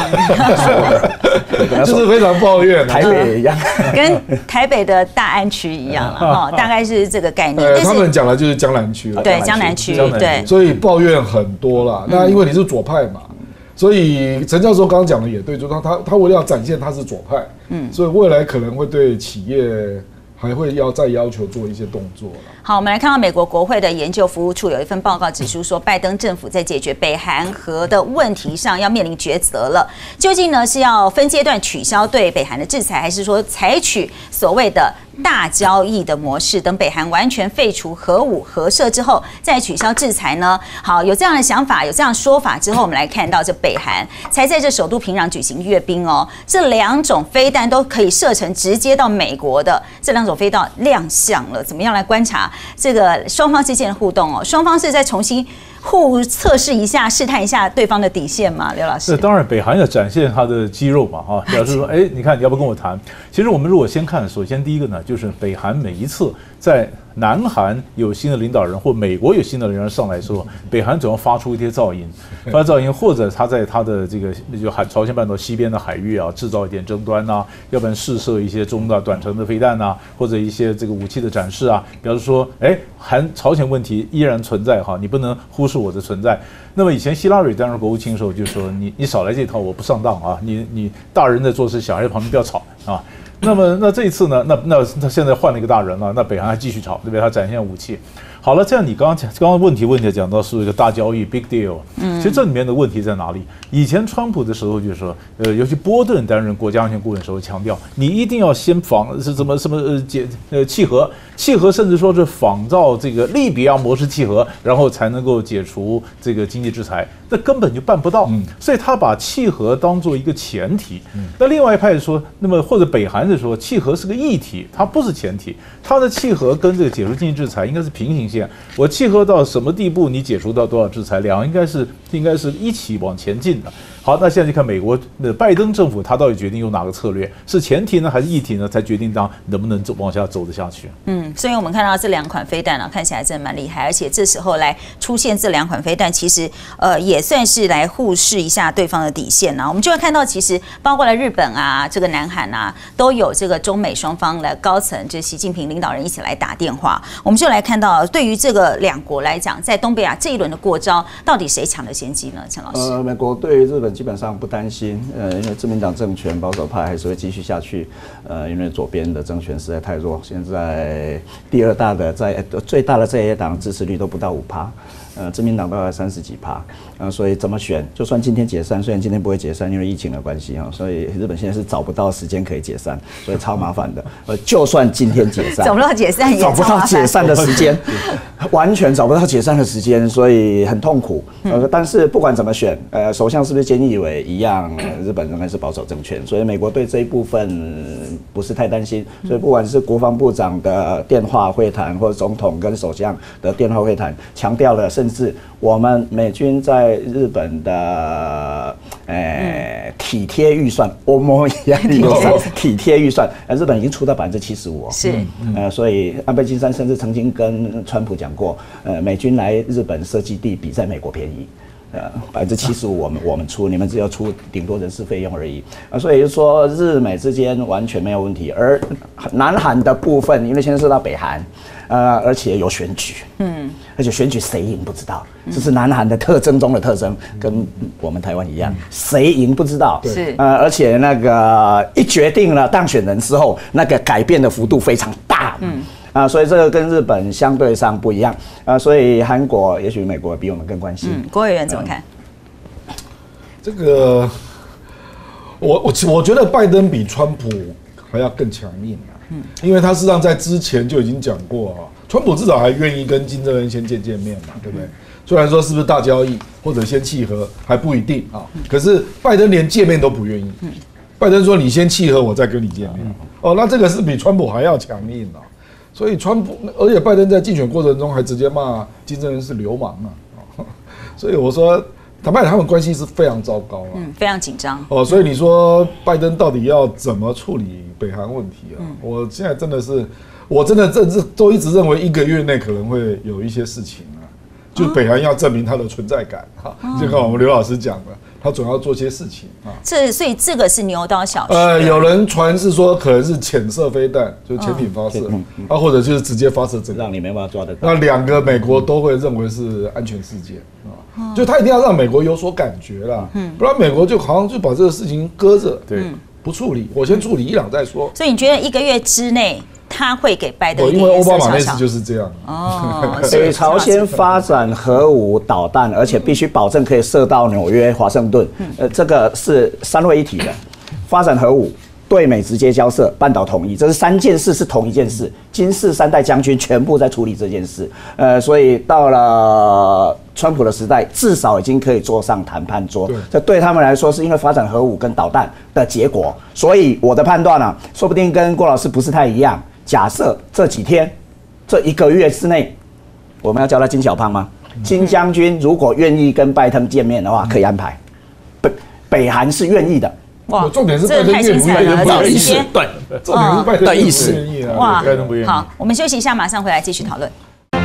就是非常抱怨， 台北一样， 跟台北的大安区一样了哈，大概是这个概念。 他们讲的就是江南区了， 对江南区，对， 所以抱怨很多啦。那因为你是左派嘛。所以陈教授刚刚讲的也对，就是他他他为了要展现他是左派，嗯，所以未来可能会对企业还会要再要求做一些动作了。 好。 好，我们来看到美国国会的研究服务处有一份报告指出说，拜登政府在解决北韩核的问题上要面临抉择了。究竟呢是要分阶段取消对北韩的制裁，还是说采取所谓的大交易的模式，等北韩完全废除核武核设之后再取消制裁呢？好，有这样的想法，有这样的说法之后，我们来看到这北韩才在这首都平壤举行阅兵哦，这两种飞弹都可以射程直接到美国的这两种飞弹亮相了，怎么样来观察这个双方之间的互动哦？双方是在重新互测试一下、试探一下对方的底线吗？刘老师， 那当然，北韩要展现他的肌肉嘛，哈，表示说，哎，你看你要不要跟我谈？其实我们如果先看，首先第一个呢，就是北韩每一次在南韩有新的领导人或美国有新的领导人上来的时候，北韩总要发出一些噪音，发噪音，或者他在他的这个就海朝鲜半岛西边的海域啊，制造一点争端呐、啊，要不然试射一些中的短程的飞弹呐、啊，或者一些这个武器的展示啊，表示说，哎，韩朝鲜问题依然存在哈，你不能忽视我的存在。那么以前希拉蕊担任国务卿的时候就说，你你少来这套，我不上当啊，你你大人在做事，小孩在旁边不要吵啊。那么，那这一次呢？那那他现在换了一个大人了，那北韩还继续吵，对不对？他展现武器。好了，这样你刚刚讲，刚刚问题问题讲到是一个大交易 ，big deal。嗯，其实这里面的问题在哪里？以前川普的时候就是说，呃，尤其波顿担任国家安全顾问的时候强调，你一定要先仿是什么什么呃解呃契合，契合甚至说是仿照这个利比亚模式契合，然后才能够解除这个经济制裁，那根本就办不到。嗯，所以他把契合当做一个前提。嗯，那另外一派说，那么或者北韩是说契合是个议题，它不是前提，它的契合跟这个解除经济制裁应该是平行。我契合到什么地步，你解除到多少制裁，两个应该是应该是一起往前进的。好，那现在就看美国的拜登政府他到底决定用哪个策略，是前提呢还是议题呢，才决定当能不能走往下走得下去。 嗯，所以我们看到这两款飞弹啊，看起来真的蛮厉害，而且这时候来出现这两款飞弹，其实呃也算是来互视一下对方的底线啊。我们就会看到，其实包括了日本啊、这个南韩啊，都有这个中美双方的高层，就习近平领导人一起来打电话。我们就来看到，对于这个两国来讲，在东北亚这一轮的过招，到底谁抢了先机呢？陈老师， 呃，美国对于日本基本上不担心，呃，因为自民党政权保守派还是会继续下去，呃，因为左边的政权实在太弱，现在第二大的在最大的在野党支持率都不到五趴。呃，自民党大概三十几趴，呃，所以怎么选？就算今天解散，虽然今天不会解散，因为疫情的关系哈，所以日本现在是找不到时间可以解散，所以超麻烦的。呃，就算今天解散， 找不到解散也找不到解散的时间，完全找不到解散的时间，所以很痛苦。呃，但是不管怎么选，呃，首相是不是菅义伟一样，日本仍然是保守政权，所以美国对这一部分不是太担心。所以不管是国防部长的电话会谈，或者总统跟首相的电话会谈，强调了。甚至我们美军在日本的呃体贴预算，欧盟一样的预算，体贴预算，呃，日本已经出到百分之七十五， 是， 呃，所以安倍晋三甚至曾经跟川普讲过，呃，美军来日本设基地比在美国便宜。呃，百分之七十五我们我们出，你们只要出顶多人事费用而已啊，所以就说日美之间完全没有问题。而南韩的部分，因为牵涉到北韩，呃，而且有选举，嗯，而且选举谁赢不知道，这是南韩的特征中的特征，跟我们台湾一样，谁赢不知道， 是， 呃，而且那个一决定了当选人之后，那个改变的幅度非常大，嗯。啊，所以这个跟日本相对上不一样啊，所以韩国也许美国比我们更关心。 嗯，郭委员怎么看？ 嗯、这个，我我我觉得拜登比川普还要更强硬啊，嗯，因为他事实上在之前就已经讲过啊，川普至少还愿意跟金正恩先见见面嘛，对不对？虽然说是不是大交易或者先契合还不一定啊，可是拜登连见面都不愿意。嗯，拜登说你先契合，我再跟你见面。哦，那这个是比川普还要强硬啊。所以川普，而且拜登在竞选过程中还直接骂金正恩是流氓啊，所以我说，坦白讲，他们关系是非常糟糕啊， 嗯，非常紧张哦。所以你说拜登到底要怎么处理北韩问题啊？嗯、我现在真的是，我真的这这都一直认为一个月内可能会有一些事情啊，就北韩要证明它的存在感哈，哦、就跟我们刘老师讲的。他总要做些事情啊， 这所以这个是牛刀小试。 呃，有人传是说可能是潜射飞弹，就是潜艇发射，嗯嗯、啊，或者就是直接发射整个， 让你没办法抓得到。 那两个美国都会认为是安全事件啊，嗯、就他一定要让美国有所感觉啦，嗯、不然美国就好像就把这个事情搁着， 对， 不处理，我先处理伊朗再说。 所以你觉得一个月之内？ 他会给拜登一因为奥点颜色瞧瞧。 巴马那次就是这样。 哦， 北朝鲜发展核武导弹，而且必须保证可以射到纽约、华盛顿，呃，这个是三位一体的，发展核武。对美直接交涉，半岛统一，这是三件事是同一件事。金氏三代将军全部在处理这件事，呃，所以到了川普的时代，至少已经可以坐上谈判桌。这对他们来说，是因为发展核武跟导弹的结果。所以我的判断啊，说不定跟郭老师不是太一样。假设这几天、这一个月之内，我们要叫他金小胖吗？金将军如果愿意跟拜登见面的话，可以安排。北北韩是愿意的。 哇，重点是拜登愿不愿意？ 找时间， 对，重点是拜登愿不愿意啊？ 哇，拜登不愿意。好，我们休息一下，马上回来继续讨论。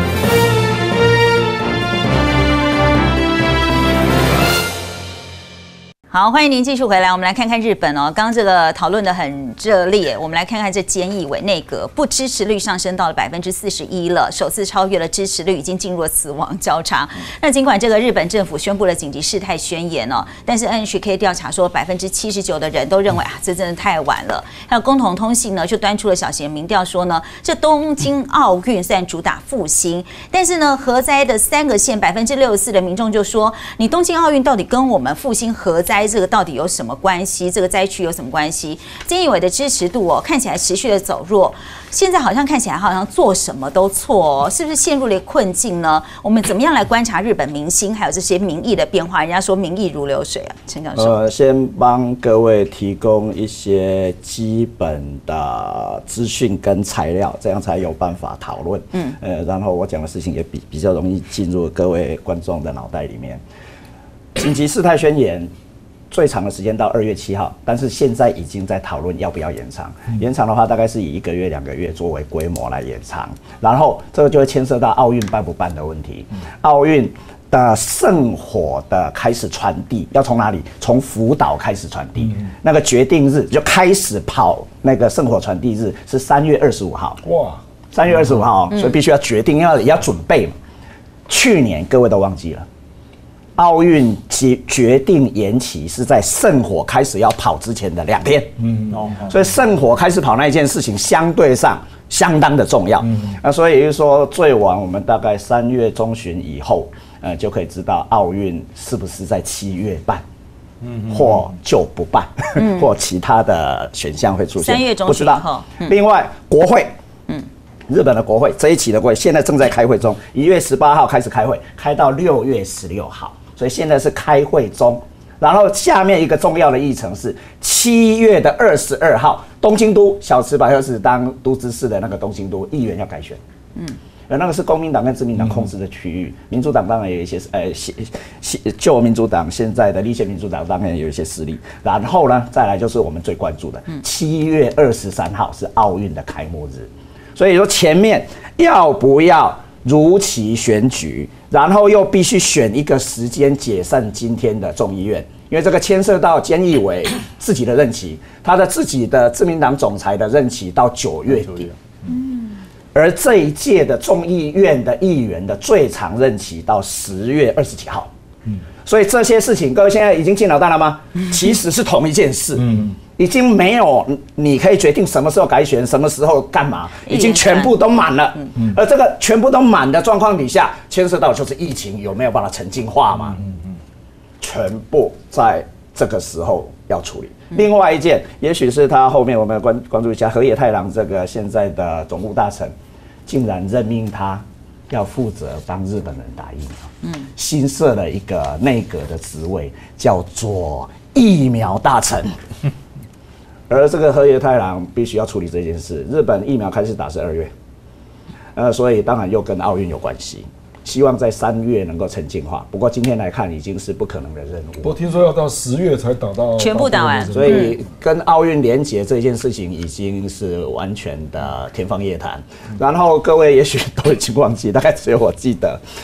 好，欢迎您继续回来。我们来看看日本哦，刚刚这个讨论的很热烈。我们来看看这菅义伟内阁不支持率上升到了百分之四十一了，首次超越了支持率，已经进入了死亡交叉。那尽管这个日本政府宣布了紧急事态宣言哦，但是 N H K 调查说百分之七十九的人都认为啊，这真的太晚了。还有共同通信呢，就端出了小型民调说呢，这东京奥运虽然主打复兴，但是呢，核灾的三个县百分之六十四的民众就说，你东京奥运到底跟我们复兴核灾这个到底有什么关系？这个灾区有什么关系？菅义伟的支持度哦，看起来持续的走弱，现在好像看起来好像做什么都错哦，是不是陷入了困境呢？我们怎么样来观察日本民心，还有这些民意的变化？人家说民意如流水啊，陈教授。 呃，先帮各位提供一些基本的资讯跟材料，这样才有办法讨论。嗯，呃，然后我讲的事情也比比较容易进入各位观众的脑袋里面。紧急事态宣言。最长的时间到二月七号，但是现在已经在讨论要不要延长。延长的话，大概是以一个月、两个月作为规模来延长。然后这个就会牵涉到奥运办不办的问题。奥运的圣火的开始传递要从哪里？从福岛开始传递。那个决定日就开始跑那个圣火传递日是三月二十五号。哇，三月二十五号，所以必须要决定，要也要准备嘛。去年各位都忘记了。奥运决决定延期是在圣火开始要跑之前的两天，嗯，所以圣火开始跑那一件事情相对上相当的重要，嗯，那所以就是说最晚我们大概三月中旬以后，呃，就可以知道奥运是不是在七月办，嗯，或就不办，嗯，或其他的选项会出现， 三月中旬以后， 嗯，另外国会，嗯。日本的国会这一期的国会现在正在开会中，一月十八号开始开会，开到六月十六号。所以现在是开会中，然后下面一个重要的议程是七月的二十二号，东京都小池百合子当都知事的那个东京都议员要改选，嗯，而那个是国民党跟自民党控制的区域，民主党当然有一些呃，旧民主党现在的立宪民主党当然有一些势力，然后呢，再来就是我们最关注的七月二十三号是奥运的开幕日，所以说前面要不要如期选举？然后又必须选一个时间解散今天的众议院，因为这个牵涉到菅义伟自己的任期，他的自己的自民党总裁的任期到九月底，嗯，而这一届的众议院的议员的最长任期到十月二十几号，嗯，所以这些事情各位现在已经进脑袋了吗？其实是同一件事，嗯。已经没有你可以决定什么时候改选，什么时候干嘛，已经全部都满了。嗯，而这个全部都满的状况底下，牵涉到就是疫情有没有办法沉静化嘛？嗯嗯，全部在这个时候要处理。另外一件，也许是他后面我们关关注一下河野太郎这个现在的总务大臣，竟然任命他要负责帮日本人打疫苗。嗯，新设了一个内阁的职位，叫做疫苗大臣。而这个河野太郎必须要处理这件事。日本疫苗开始打是二月，呃，所以当然又跟奥运有关系。希望在三月能够沉静化，不过今天来看已经是不可能的任务。 不过听说要到十月才打到全部打完， 所以跟奥运连结这件事情已经是完全的天方夜谭。然后各位也许都已经忘记，大概只有我记得，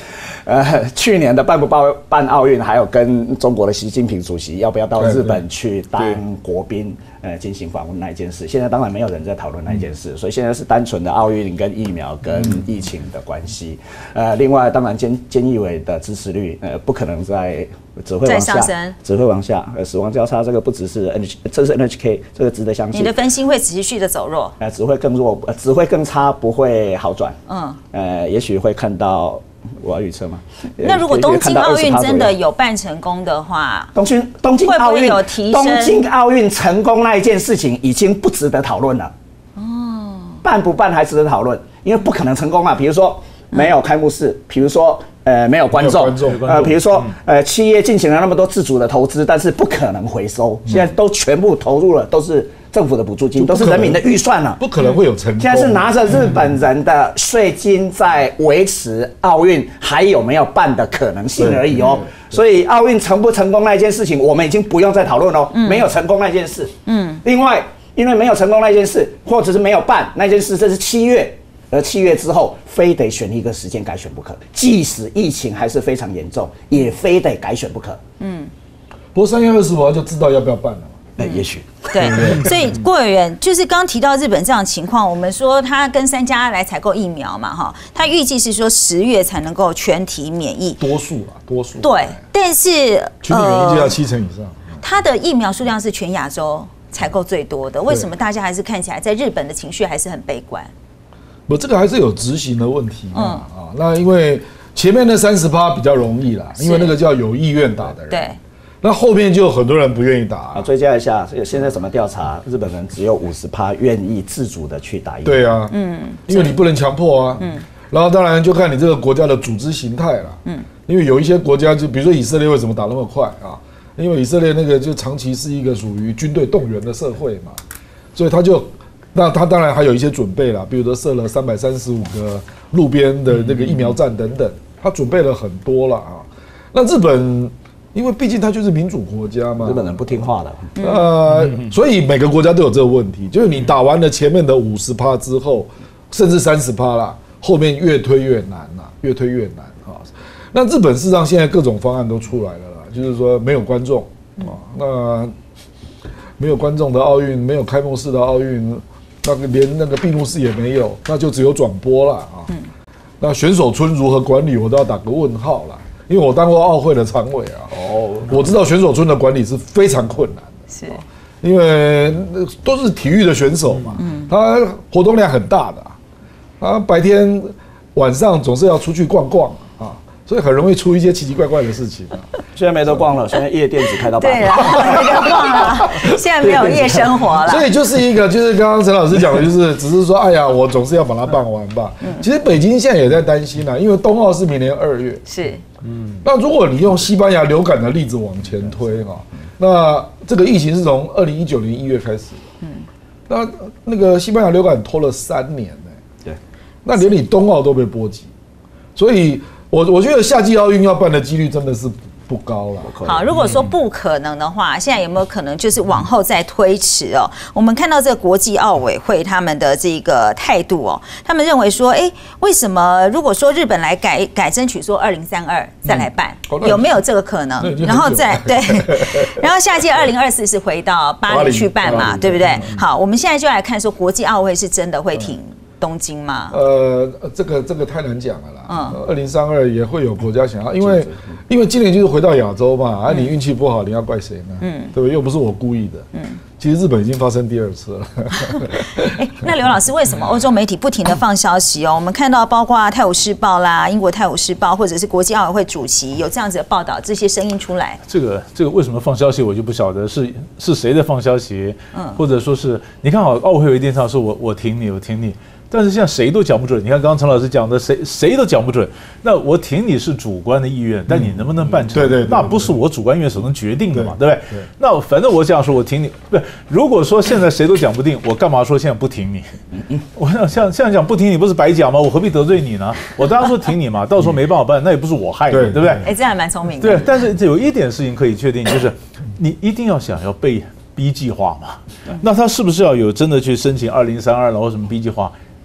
呃，去年的办不办办奥运，还有跟中国的习近平主席要不要到日本去当国宾，呃，进行访问那一件事，现在当然没有人在讨论那一件事，所以现在是单纯的奥运跟疫苗跟疫情的关系。呃，另外当然菅菅义伟的支持率，呃，不可能在只会往下，只会往下，呃，死亡交叉这个不只是 N H， 这是 N H K， 这个值得相信。 你的分析会持续的走弱， 呃，只会更弱，呃，只会更差，不会好转。嗯，呃，也许会看到。我要预测吗？ 那如果东京奥运真的有办成功的话， 东京东京奥运有提升？ 东京奥运成功那一件事情已经不值得讨论了。哦，办不办还值得讨论，因为不可能成功啊。比如说没有开幕式，比如说呃没有观众，呃比如说呃企业进行了那么多自主的投资，但是不可能回收，现在都全部投入了，都是。政府的补助金都是人民的预算了， 不可能会有成功。 现在是拿着日本人的税金在维持奥运还有没有办的可能性而已哦。所以奥运成不成功那件事情，我们已经不用再讨论喽。没有成功那件事，嗯。另外，因为没有成功那件事，或者是没有办那件事，这是七月，而七月之后非得选一个时间改选不可，即使疫情还是非常严重，也非得改选不可。嗯。 不过三月二十五号就知道要不要办了。 那也许对，所以郭委员就是刚提到日本这样的情况，我们说他跟三家来采购疫苗嘛，哈，他预计是说十月才能够全体免疫， 多数啊，多数对，但是全体免疫就要七成以上， 他的疫苗数量是全亚洲采购最多的，为什么大家还是看起来在日本的情绪还是很悲观？ 不，这个还是有执行的问题嘛，嗯啊，那因为前面那三十趴比较容易啦，因为那个叫有意愿打的人， 对。 那后面就有很多人不愿意打啊。 追加一下，现在怎么调查？日本人只有五十趴愿意自主的去打疫苗。 对啊，嗯，因为你不能强迫啊。嗯。然后当然就看你这个国家的组织形态了。嗯。因为有一些国家，就比如说以色列，为什么打那么快啊？因为以色列那个就长期是一个属于军队动员的社会嘛，所以他就，那他当然还有一些准备啦，比如说设了三百三十五个路边的那个疫苗站等等，他准备了很多了啊。那日本。因为毕竟它就是民主国家嘛， 日本人不听话的， 呃，所以每个国家都有这个问题，就是你打完了前面的五十趴之后，甚至三十趴啦，后面越推越难啦，越推越难啊。那日本事实上现在各种方案都出来了啦，就是说没有观众啊，那没有观众的奥运，没有开幕式的奥运，那个连那个闭幕式也没有，那就只有转播了啊。那选手村如何管理，我都要打个问号啦。因为我当过奥会的常委啊，哦，我知道选手村的管理是非常困难的，是，因为都是体育的选手嘛，嗯，他活动量很大的啊，白天晚上总是要出去逛逛啊，所以很容易出一些奇奇怪怪的事情啊。 现在没得逛了，现在夜店只开到八点。 对了，没得逛了，现在没有夜生活了。 所以就是一个，就是刚刚陈老师讲的，就是只是说，哎呀，我总是要把它办完吧。嗯、其实北京现在也在担心啊，因为冬奥是明年二月。 是。 嗯。那如果你用西班牙流感的例子往前推哈，那这个疫情是从二零一九年一月开始。嗯。那那个西班牙流感拖了三年呢、欸。对。那连你冬奥都被波及，所以我我觉得夏季奥运要办的几率真的是。不高了。 好，如果说不可能的话，现在有没有可能就是往后再推迟哦？我们看到这个国际奥委会他们的这个态度哦，他们认为说，哎，为什么如果说日本来改改争取说二零三二再来办，嗯哦、有没有这个可能？然后再对，然后下届二零二四是回到巴黎去办嘛，对不对？好，我们现在就来看说，国际奥委会是真的会挺。东京吗？呃， 这个这个太难讲了啦。嗯，二零三二也会有国家想要，因为因为今年就是回到亚洲嘛，啊，你运气不好，你要怪谁呢？嗯，对不对？又不是我故意的。嗯，其实日本已经发生第二次了。 哎，那刘老师，为什么欧洲媒体不停的放消息哦？我们看到包括《泰晤士报》啦、英国《泰晤士报》或者是国际奥委会主席有这样子的报道，这些声音出来。 这个这个为什么放消息，我就不晓得是是谁在放消息，嗯，或者说是你看好奥委会有一电视上说我我挺你，我挺你。但是现在谁都讲不准，你看刚刚陈老师讲的，谁谁都讲不准。那我挺你是主观的意愿，但你能不能办成？ 对对， 那不是我主观意愿所能决定的嘛，对不对？那反正我这样说，我挺你。不，如果说现在谁都讲不定，我干嘛说现在不挺你？我想像现在讲不挺你，不是白讲吗？我何必得罪你呢？我当然说挺你嘛，到时候没办法办，那也不是我害的，对不对？ 哎，这还蛮聪明的。 对，但是有一点事情可以确定，就是你一定要想要被 B 计划嘛。那他是不是要有真的去申请二零三二了或什么 B 计划？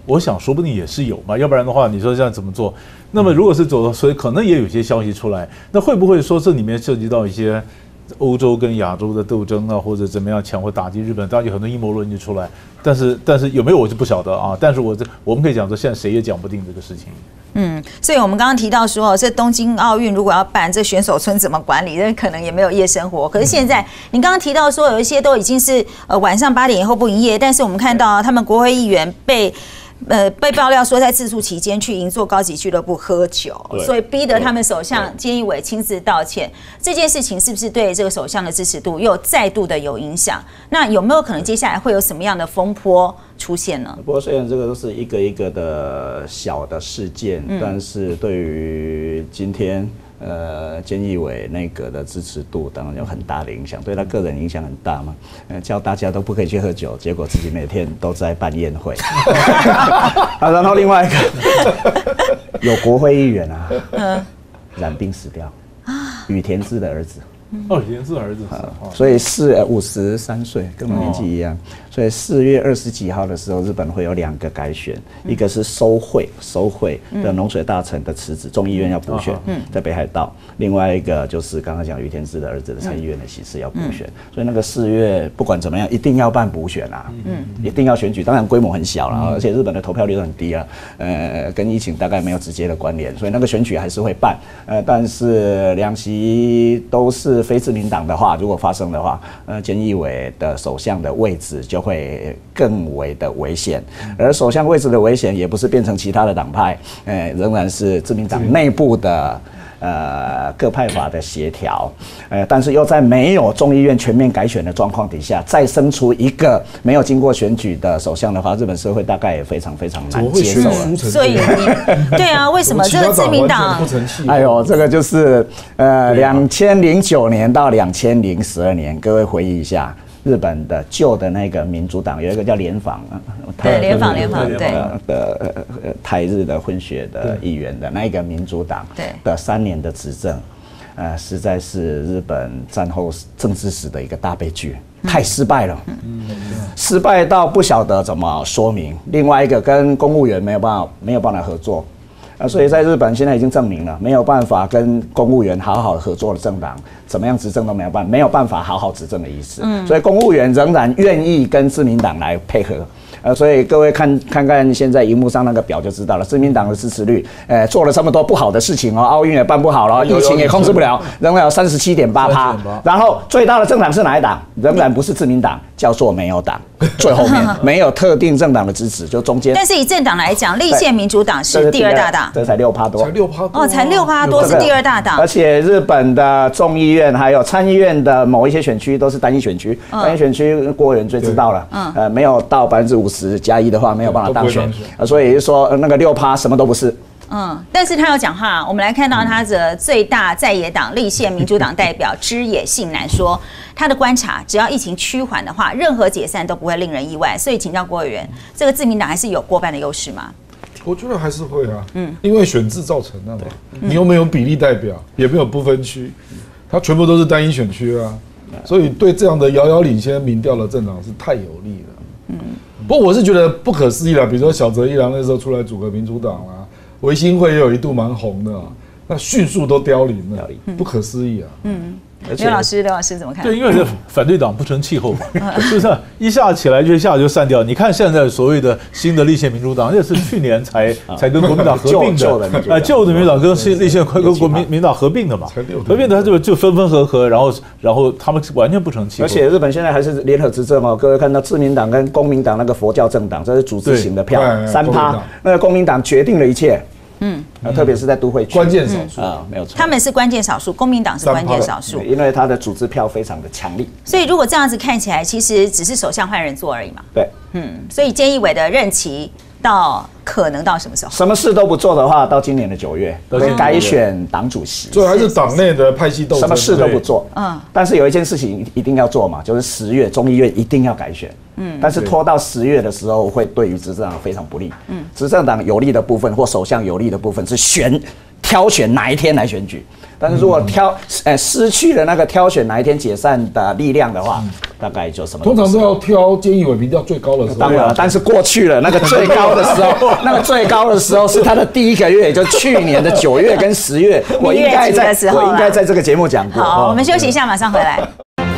我想说不定也是有嘛，要不然的话，你说这样怎么做？那么如果是走，所以可能也有些消息出来，那会不会说这里面涉及到一些欧洲跟亚洲的斗争啊，或者怎么样强或打击日本？当然有很多阴谋论就出来，但是但是有没有我就不晓得啊。但是我这我们可以讲说，现在谁也讲不定这个事情。 嗯，所以我们刚刚提到说，这东京奥运如果要办，这选手村怎么管理？这可能也没有夜生活。可是现在，你刚刚提到说，有一些都已经是呃晚上八点以后不营业，但是我们看到他们国会议员被。呃，被爆料说在自诉期间去银座高级俱乐部喝酒，所以逼得他们首相菅义伟亲自道歉。这件事情是不是对这个首相的支持度又再度的有影响？那有没有可能接下来会有什么样的风波出现呢？ 不过虽然这个都是一个一个的小的事件，嗯、但是对于今天。呃，菅义伟内阁的支持度当然有很大的影响，对他个人影响很大嘛。呃，叫大家都不可以去喝酒，结果自己每天都在办宴会。啊，然后另外一个有国会议员啊，嗯、染病死掉，羽田志的儿子。 哦，羽田志儿子是、 哦，所以四五十三岁，跟我年纪一样。哦、所以四月二十几号的时候，日本会有两个改选，嗯、一个是收贿收贿的农水大臣的辞职，众议院要补选，嗯、在北海道；另外一个就是刚刚讲羽田志的儿子的参议院的席次要补选。嗯、所以那个四月不管怎么样，一定要办补选啊，嗯，一定要选举。当然规模很小了，嗯、而且日本的投票率都很低啊，呃，跟疫情大概没有直接的关联，所以那个选举还是会办。呃，但是两席都是。非自民党的话，如果发生的话，呃，菅义伟的首相的位置就会更为的危险，而首相位置的危险也不是变成其他的党派，呃，仍然是自民党内部的。呃，各派阀的协调，呃，但是又在没有众议院全面改选的状况底下，再生出一个没有经过选举的首相的话，日本社会大概也非常非常难接受了。 所以，对啊，为什么这个自民党？ 哎呦，这个就是呃，两千零九年到两千零十二年，各位回忆一下。日本的旧的那个民主党有一个叫联防， 对联防联防对的呃台日的混血的议员的那个民主党的三年的执政，呃，实在是日本战后政治史的一个大悲剧，太失败了，失败到不晓得怎么说明。另外一个跟公务员没有办法没有办法合作。啊，所以在日本现在已经证明了，没有办法跟公务员好好合作的政党，怎么样执政都没有办没有办法好好执政的意思。嗯，所以公务员仍然愿意跟自民党来配合。呃，所以各位看看看现在荧幕上那个表就知道了，自民党的支持率，呃，做了这么多不好的事情哦，奥运也办不好了，疫情也控制不了，仍然有三十七点八趴。然后最大的政党是哪一党？仍然不是自民党，叫做没有党，最后面没有特定政党的支持，就中间。 但是以政党来讲，立宪民主党是第二大党， 这才六趴多， 才六趴多哦，才六趴多是第二大党。 而且日本的众议院还有参议院的某一些选区都是单一选区，单一选区国会议员最知道了，嗯，呃，没有到百分之五十加一的话，没有办法当选，所以说那个六趴什么都不是。 嗯，但是他有讲话，我们来看到他的最大在野党立宪民主党代表枝野幸男说，他的观察，只要疫情趋缓的话，任何解散都不会令人意外。所以请教国委员，这个自民党还是有过半的优势吗？ 我觉得还是会啊，嗯，因为选制造成的嘛，你又没有比例代表，也没有不分区，它全部都是单一选区啊，所以对这样的遥遥领先民调的政党是太有利了。嗯，不过我是觉得不可思议啦，比如说小泽一郎那时候出来组个民主党啦。维新会也有一度蛮红的、啊，那迅速都凋零了，不可思议啊！嗯， 刘老师，刘老师怎么看？ 对，因为这反对党不成气候嘛，就是一下起来就一下就散掉。你看现在所谓的新的立宪民主党，也是去年才才跟国民党合并的，哎，旧的民主党跟新立宪快跟国民民党合并的嘛，合并的他就就分分合合，然后然后他们完全不成气候。 而且日本现在还是联合执政哦，各位看到自民党跟公民党那个佛教政党，这是组织型的票，三趴，那个公民党决定了一切。嗯，特别是在都会区， 关键少数啊，没有错。 他们是关键少数，公民党是关键少数， 因为他的组织票非常的强力。 所以如果这样子看起来，其实只是首相换人做而已嘛。 对， 嗯，所以菅义伟的任期到可能到什么时候？ 什么事都不做的话，到今年的九月会改选党主席， 所以还是党内的派系斗争。 什么事都不做，嗯，但是有一件事情一定要做嘛，就是十月众议院一定要改选。嗯，但是拖到十月的时候，会对于执政党非常不利。嗯，执政党有利的部分或首相有利的部分是悬挑选哪一天来选举。但是如果挑呃失去了那个挑选哪一天解散的力量的话，大概就什么？ 通常都要挑菅义伟民调最高的时候。 当然了，但是过去了那个最高的时候，那个最高的时候是他的第一个月，也就去年的九月跟十月。我应该在我应该在这个节目讲过。 好，我们休息一下，马上回来。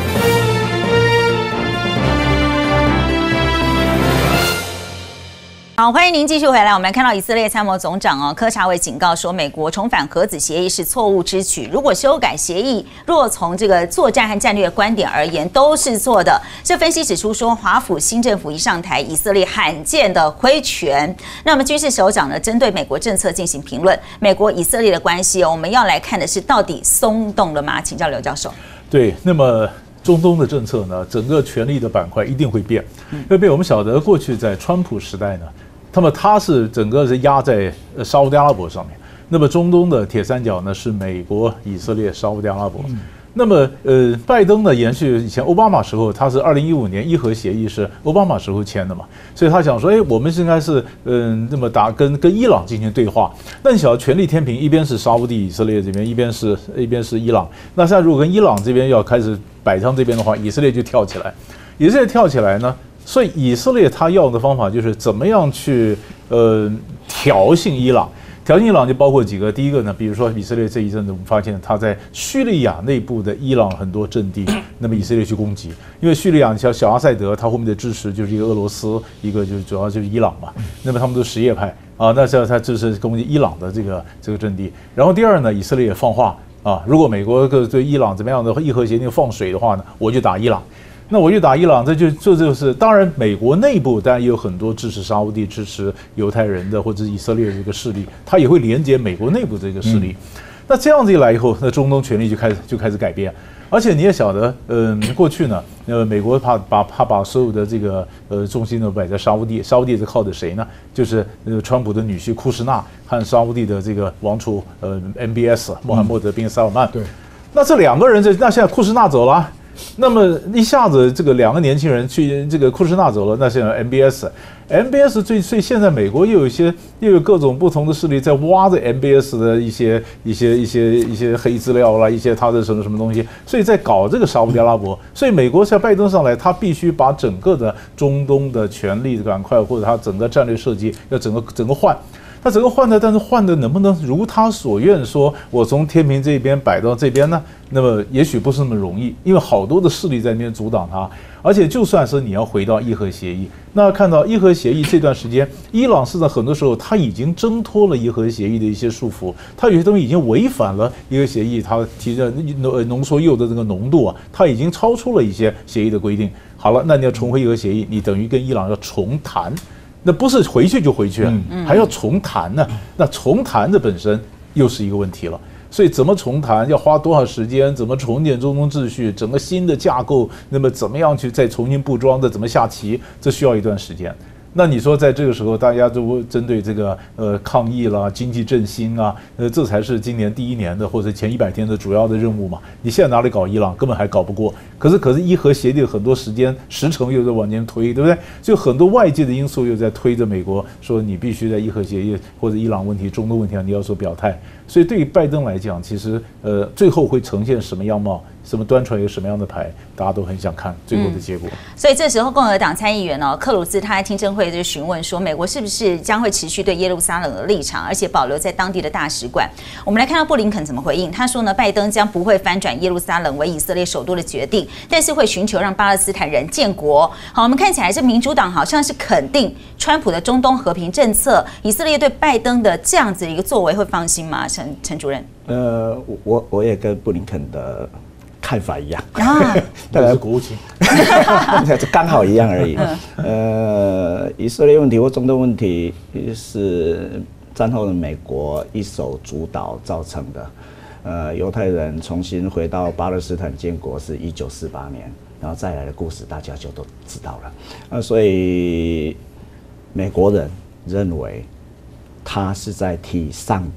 好，欢迎您继续回来。我们看到以色列参谋总长哦科查韦警告说，美国重返核子协议是错误之举。如果修改协议，若从这个作战和战略观点而言，都是错的。这分析指出说，华府新政府一上台，以色列罕见的挥拳。那么军事首长呢，针对美国政策进行评论。美国以色列的关系哦，我们要来看的是到底松动了吗？请教刘教授。 对，那么中东的政策呢，整个权力的板块一定会变，会变。我们晓得过去在川普时代呢。那么它是整个是压在沙烏地阿拉伯上面，那么中东的铁三角呢是美国、以色列、沙烏地阿拉伯。嗯、那么呃，拜登呢延续以前奥巴马时候，他是二零一五年伊核协议是奥巴马时候签的嘛，所以他想说，哎，我们应该是嗯、呃，那么打跟跟伊朗进行对话。那你晓得权力天平，一边是沙烏地以色列这边，一边是一边是伊朗。那现在如果跟伊朗这边要开始摆上这边的话，以色列就跳起来，以色列跳起来呢。所以以色列他要的方法就是怎么样去呃挑衅伊朗，挑衅伊朗就包括几个，第一个呢，比如说以色列这一阵子我们发现他在叙利亚内部的伊朗很多阵地，那么以色列去攻击，因为叙利亚像小阿塞德他后面的支持就是一个俄罗斯，一个就是主要就是伊朗嘛，那么他们都什叶派啊，那这他支持攻击伊朗的这个这个阵地，然后第二呢，以色列也放话啊，如果美国对伊朗怎么样的伊核协定放水的话呢，我就打伊朗。那我去打伊朗，这就这就是当然，美国内部当然也有很多支持沙烏地、支持犹太人的或者以色列这个势力，它也会连接美国内部这个势力。嗯、那这样子一来以后，那中东权力就开始就开始改变。而且你也晓得，嗯、呃，过去呢，呃，美国怕把怕把所有的这个呃重心都摆在沙烏地，沙烏地是靠的谁呢？就是呃川普的女婿库什纳和沙烏地的这个王储呃 M B S 穆罕默德宾萨尔曼。对，那这两个人这那现在库什纳走了。那么一下子，这个两个年轻人去，这个库什纳走了，那现在 M B S，M B S 最最现在美国又有一些又有各种不同的势力在挖着 M B S 的一些一些一些一些黑资料啦，一些他的什么什么東西，所以在搞这个沙烏地阿拉伯。所以美國在拜登上來，他必須把整個的中東的權力板塊或者他整個戰略設計要整個整個換。他整個換的，但是換的能不能如他所願，說我從天平這邊擺到這邊呢？那麼也許不是那麼容易，因為好多的勢力在那邊阻擋他。而且就算是你要回到伊核協議，那看到伊核協議這段時間，伊朗是在很多時候他已經掙脫了伊核協議的一些束縛，他有些東西已經違反了伊核協議，他提的濃濃縮鈾的這個濃度啊，他已經超出了一些協議的規定。好了，那你要重回伊核協議，你等於跟伊朗要重談。那不是回去就回去了，還要重談呢。那重談的本身又是一個問題了。所以怎麼重談，要花多少時間？怎麼重建中東秩序？整個新的架構，那麼怎麼樣去再重新布裝的？怎麼下棋？這需要一段時間。那你說在這個時候，大家都針對這個呃抗疫啦、經濟振興啊，呃，這才是今年第一年的或者前一百天的主要的任務嘛。你現在哪裡搞伊朗，根本還搞不過。可是可是伊核協議很多時間時程又在往前推，對不對？就很多外界的因素又在推着美國，說你必須在伊核協議或者伊朗問題、中東問題上你要做表態。所以對於拜登來講，其實呃最後會呈現什麼樣貌？什麼端出來有什麼樣的牌，大家都很想看最後的結果。嗯、所以這時候共和黨參議員哦，克魯茲他在聽證會就詢問說，美國是不是將會持續對耶路撒冷的立場，而且保留在當地的大使館？我們來看到布林肯怎麼回應。他說呢，拜登將不會翻轉耶路撒冷為以色列首都的決定，但是會尋求讓巴勒斯坦人建國。好，我們看起來這民主黨好像是肯定川普的中東和平政策，以色列對拜登的這樣子一個作為會放心嗎？陳陳主任？ 呃，我我也跟布林肯的看法一樣啊，大概是國務卿， 這剛好一樣而已。呃，以色列問題或中東問題是戰後的美國一手主導造成的。呃，猶太人重新回到巴勒斯坦建國是一九四八年，然後再來的故事大家就都知道了。呃，所以美國人認為他是在替上帝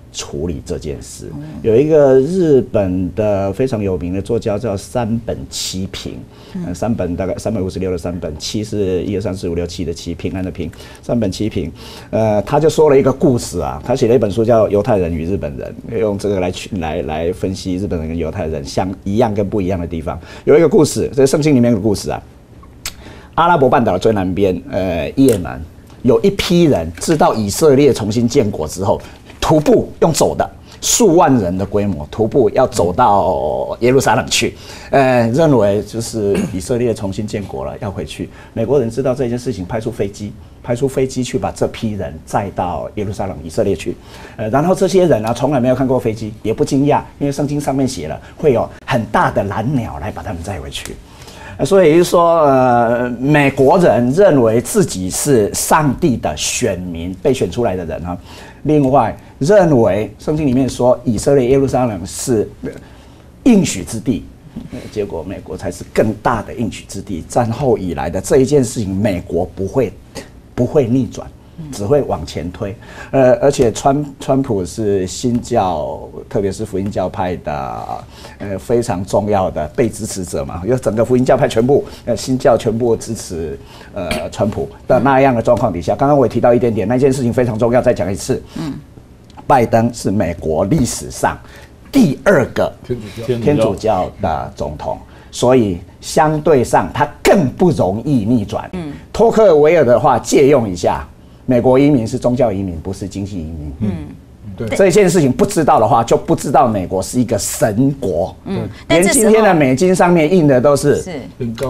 处理这件事。有一个日本的非常有名的作家叫山本七平，呃、山本大概三百五十六的山本，七是一二三四五六七的七，平安的平，山本七平，呃，他就说了一个故事啊，他写了一本书叫《犹太人与日本人》，用这个来去来来分析日本人跟犹太人相一样跟不一样的地方。有一个故事，这是圣经里面的故事啊，阿拉伯半岛的最南边，呃，也门有一批人知道以色列重新建国之后，徒步用走的。数万人的规模，徒步要走到耶路撒冷去，呃，认为就是以色列重新建国了，要回去。美国人知道这件事情，派出飞机，派出飞机去把这批人载到耶路撒冷，以色列去。呃，然后这些人呢，从来没有看过飞机，也不惊讶，因为圣经上面写了，会有很大的蓝鸟来把他们载回去。所以就是说，呃，美国人认为自己是上帝的选民，被选出来的人啊。另外，认为圣经里面说以色列耶路撒冷是应许之地，结果美国才是更大的应许之地。战后以来的这一件事情，美国不会不会逆转。只会往前推，呃，而且川川普是新教，特别是福音教派的，呃，非常重要的被支持者嘛，因为整个福音教派全部，呃，新教全部支持，呃，川普的那样的状况底下，刚刚我也提到一点点，那件事情非常重要，再讲一次，嗯，拜登是美国历史上第二个天主教的总统。所以相对上，他更不容易逆转。嗯，托克维尔的话借用一下，美国移民是宗教移民，不是经济移民。嗯，对，这件事情不知道的话，就不知道美国是一个神国。嗯，连今天的美金上面印的都是是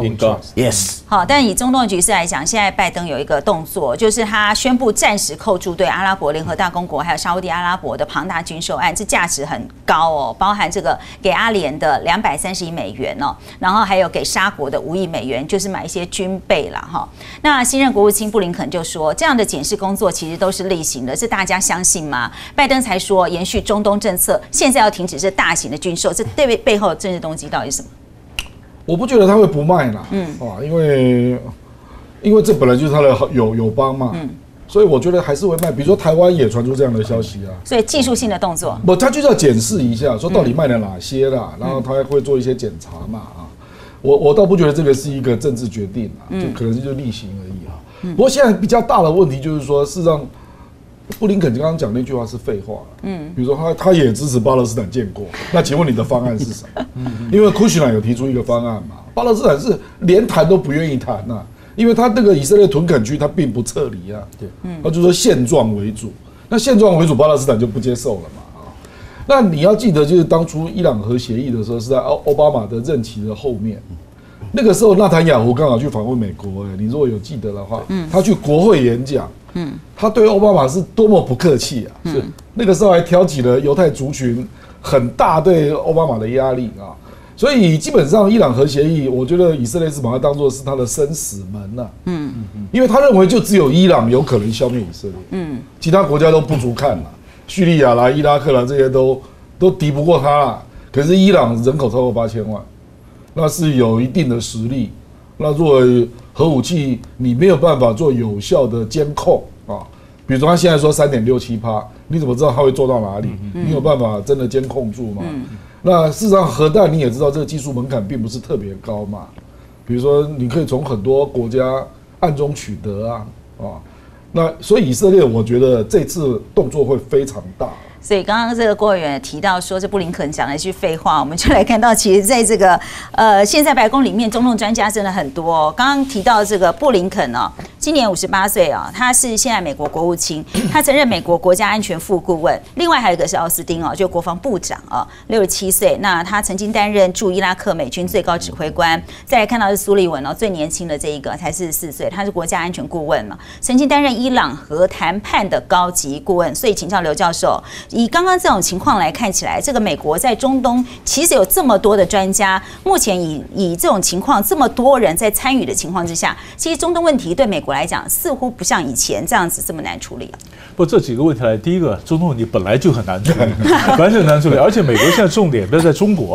Yes。 好，但以中东的局势来讲，现在拜登有一个动作，就是他宣布暂时扣住对阿拉伯联合大公国还有沙烏地阿拉伯的庞大军售案，这价值很高哦，包含这个给阿联的两百三十亿美元哦，然后还有给沙国的五亿美元，就是买一些军备啦哈。那新任国务卿布林肯就说，这样的检视工作其实都是例行的，这大家相信吗？拜登才说延续中东政策，现在要停止这大型的军售，这背背后的政治动机到底是什么？ 我不觉得他会不卖啦，嗯，啊，因为因为这本来就是他的友友邦嘛，嗯，所以我觉得还是会卖。比如说台湾也传出这样的消息啊， 所以技术性的动作， 不，他就是要检视一下，说到底卖了哪些啦，然后他会做一些检查嘛，啊，我我倒不觉得这个是一个政治决定啊，就可能是就例行而已啊。不过现在比较大的问题就是说，事实上，布林肯刚刚讲那句话是废话了。嗯，比如说他他也支持巴勒斯坦建国，那请问你的方案是什么？因为库许兰有提出一个方案嘛，巴勒斯坦是连谈都不愿意谈呐，因为他那个以色列屯垦区他并不撤离啊，对，他就说现状为主，那现状为主，巴勒斯坦就不接受了嘛啊。那你要记得，就是当初伊朗核协议的时候是在奥奥巴马的任期的后面。那个时候，纳坦雅胡刚好去访问美国，哎，你如果有记得的话，嗯，他去国会演讲，嗯，他对奥巴马是多么不客气啊！是那个时候还挑起了犹太族群很大对奥巴马的压力啊，所以基本上伊朗核协议，我觉得以色列是把它当作是他的生死门呐，嗯嗯，因为他认为就只有伊朗有可能消灭以色列，嗯，其他国家都不足看了，叙利亚啦、伊拉克啦这些都都敌不过他啦。可是伊朗人口超过八千万。那是有一定的实力。那如果核武器你没有办法做有效的监控啊，比如说他现在说三点六七趴，你怎么知道他会做到哪里？你有办法真的监控住吗？那事实上核弹你也知道，这个技术门槛并不是特别高嘛。比如说你可以从很多国家暗中取得啊啊，那所以以色列我觉得这次动作会非常大。 所以刚刚这个郭委员提到说，这布林肯讲了一句废话，我们就来看到，其实在这个呃，现在白宫里面，中东专家真的很多哦。刚刚提到这个布林肯哦，今年五十八岁啊，他是现在美国国务卿，他曾任美国国家安全副顾问。另外还有一个是奥斯汀哦，就国防部长啊，六十七岁。那他曾经担任驻伊拉克美军最高指挥官。再来看到是苏利文哦，最年轻的这一个才四十四岁，他是国家安全顾问嘛，曾经担任伊朗核谈判的高级顾问。所以请教刘教授。以刚刚这种情况来看起来，这个美国在中东其实有这么多的专家，目前以以这种情况这么多人在参与的情况之下，其实中东问题对美国来讲似乎不像以前这样子这么难处理啊。 不，这几个问题来，第一个，中东问题本来就很难处理，本来就很难处理，而且美国现在重点不要在中国。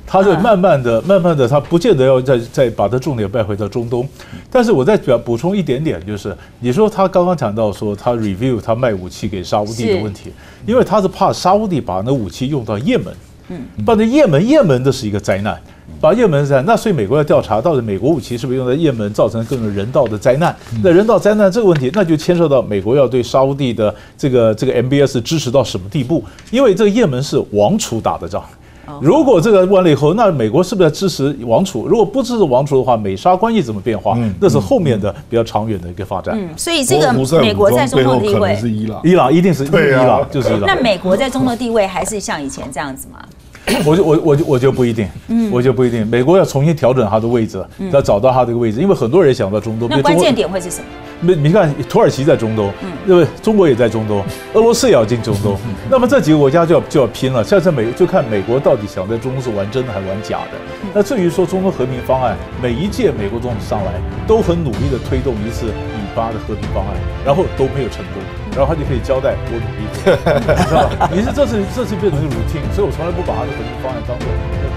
他就慢慢的、慢慢的，他不见得要再再把它重点带回到中东。但是我再表补充一点点，就是你说他刚刚讲到说他 review 他卖武器给沙烏地的问题，因为他是怕沙烏地把那武器用到也门，嗯，把那也门也门的是一个灾难。把也门灾，那所以美国要调查到底美国武器是不是用在也门，造成更人道的灾难。那人道灾难这个问题，那就牵涉到美国要对沙烏地的这个这个 M B S 支持到什么地步？因为这个也门是王储打的仗。如果这个完了以后，那美国是不是要支持王储？如果不支持王储的话，美沙关系怎么变化？那是后面的比较长远的一个发展。 嗯，所以这个美国在中东的地位， 是伊朗， 伊朗一定是伊朗，就是伊朗。 那美国在中东的地位还是像以前这样子吗？ 我就我我就我就不一定，嗯，我就不一定。美国要重新调整它的位置，要找到它这个位置，因为很多人想到中东。 那关键点会是什么？ 你你看，土耳其在中东，对不对？中国也在中东，俄罗斯也要进中东。那么这几个国家就要就要拼了。现在美就看美国到底想在中东是玩真的还是玩假的。那至于说中东和平方案，每一届美国总统上来都很努力的推动一次以巴的和平方案，然后都没有成功。然后他就可以交代我努力，知道吧？你是这是这是变成 routine， 所以我从来不把他的和平方案当做。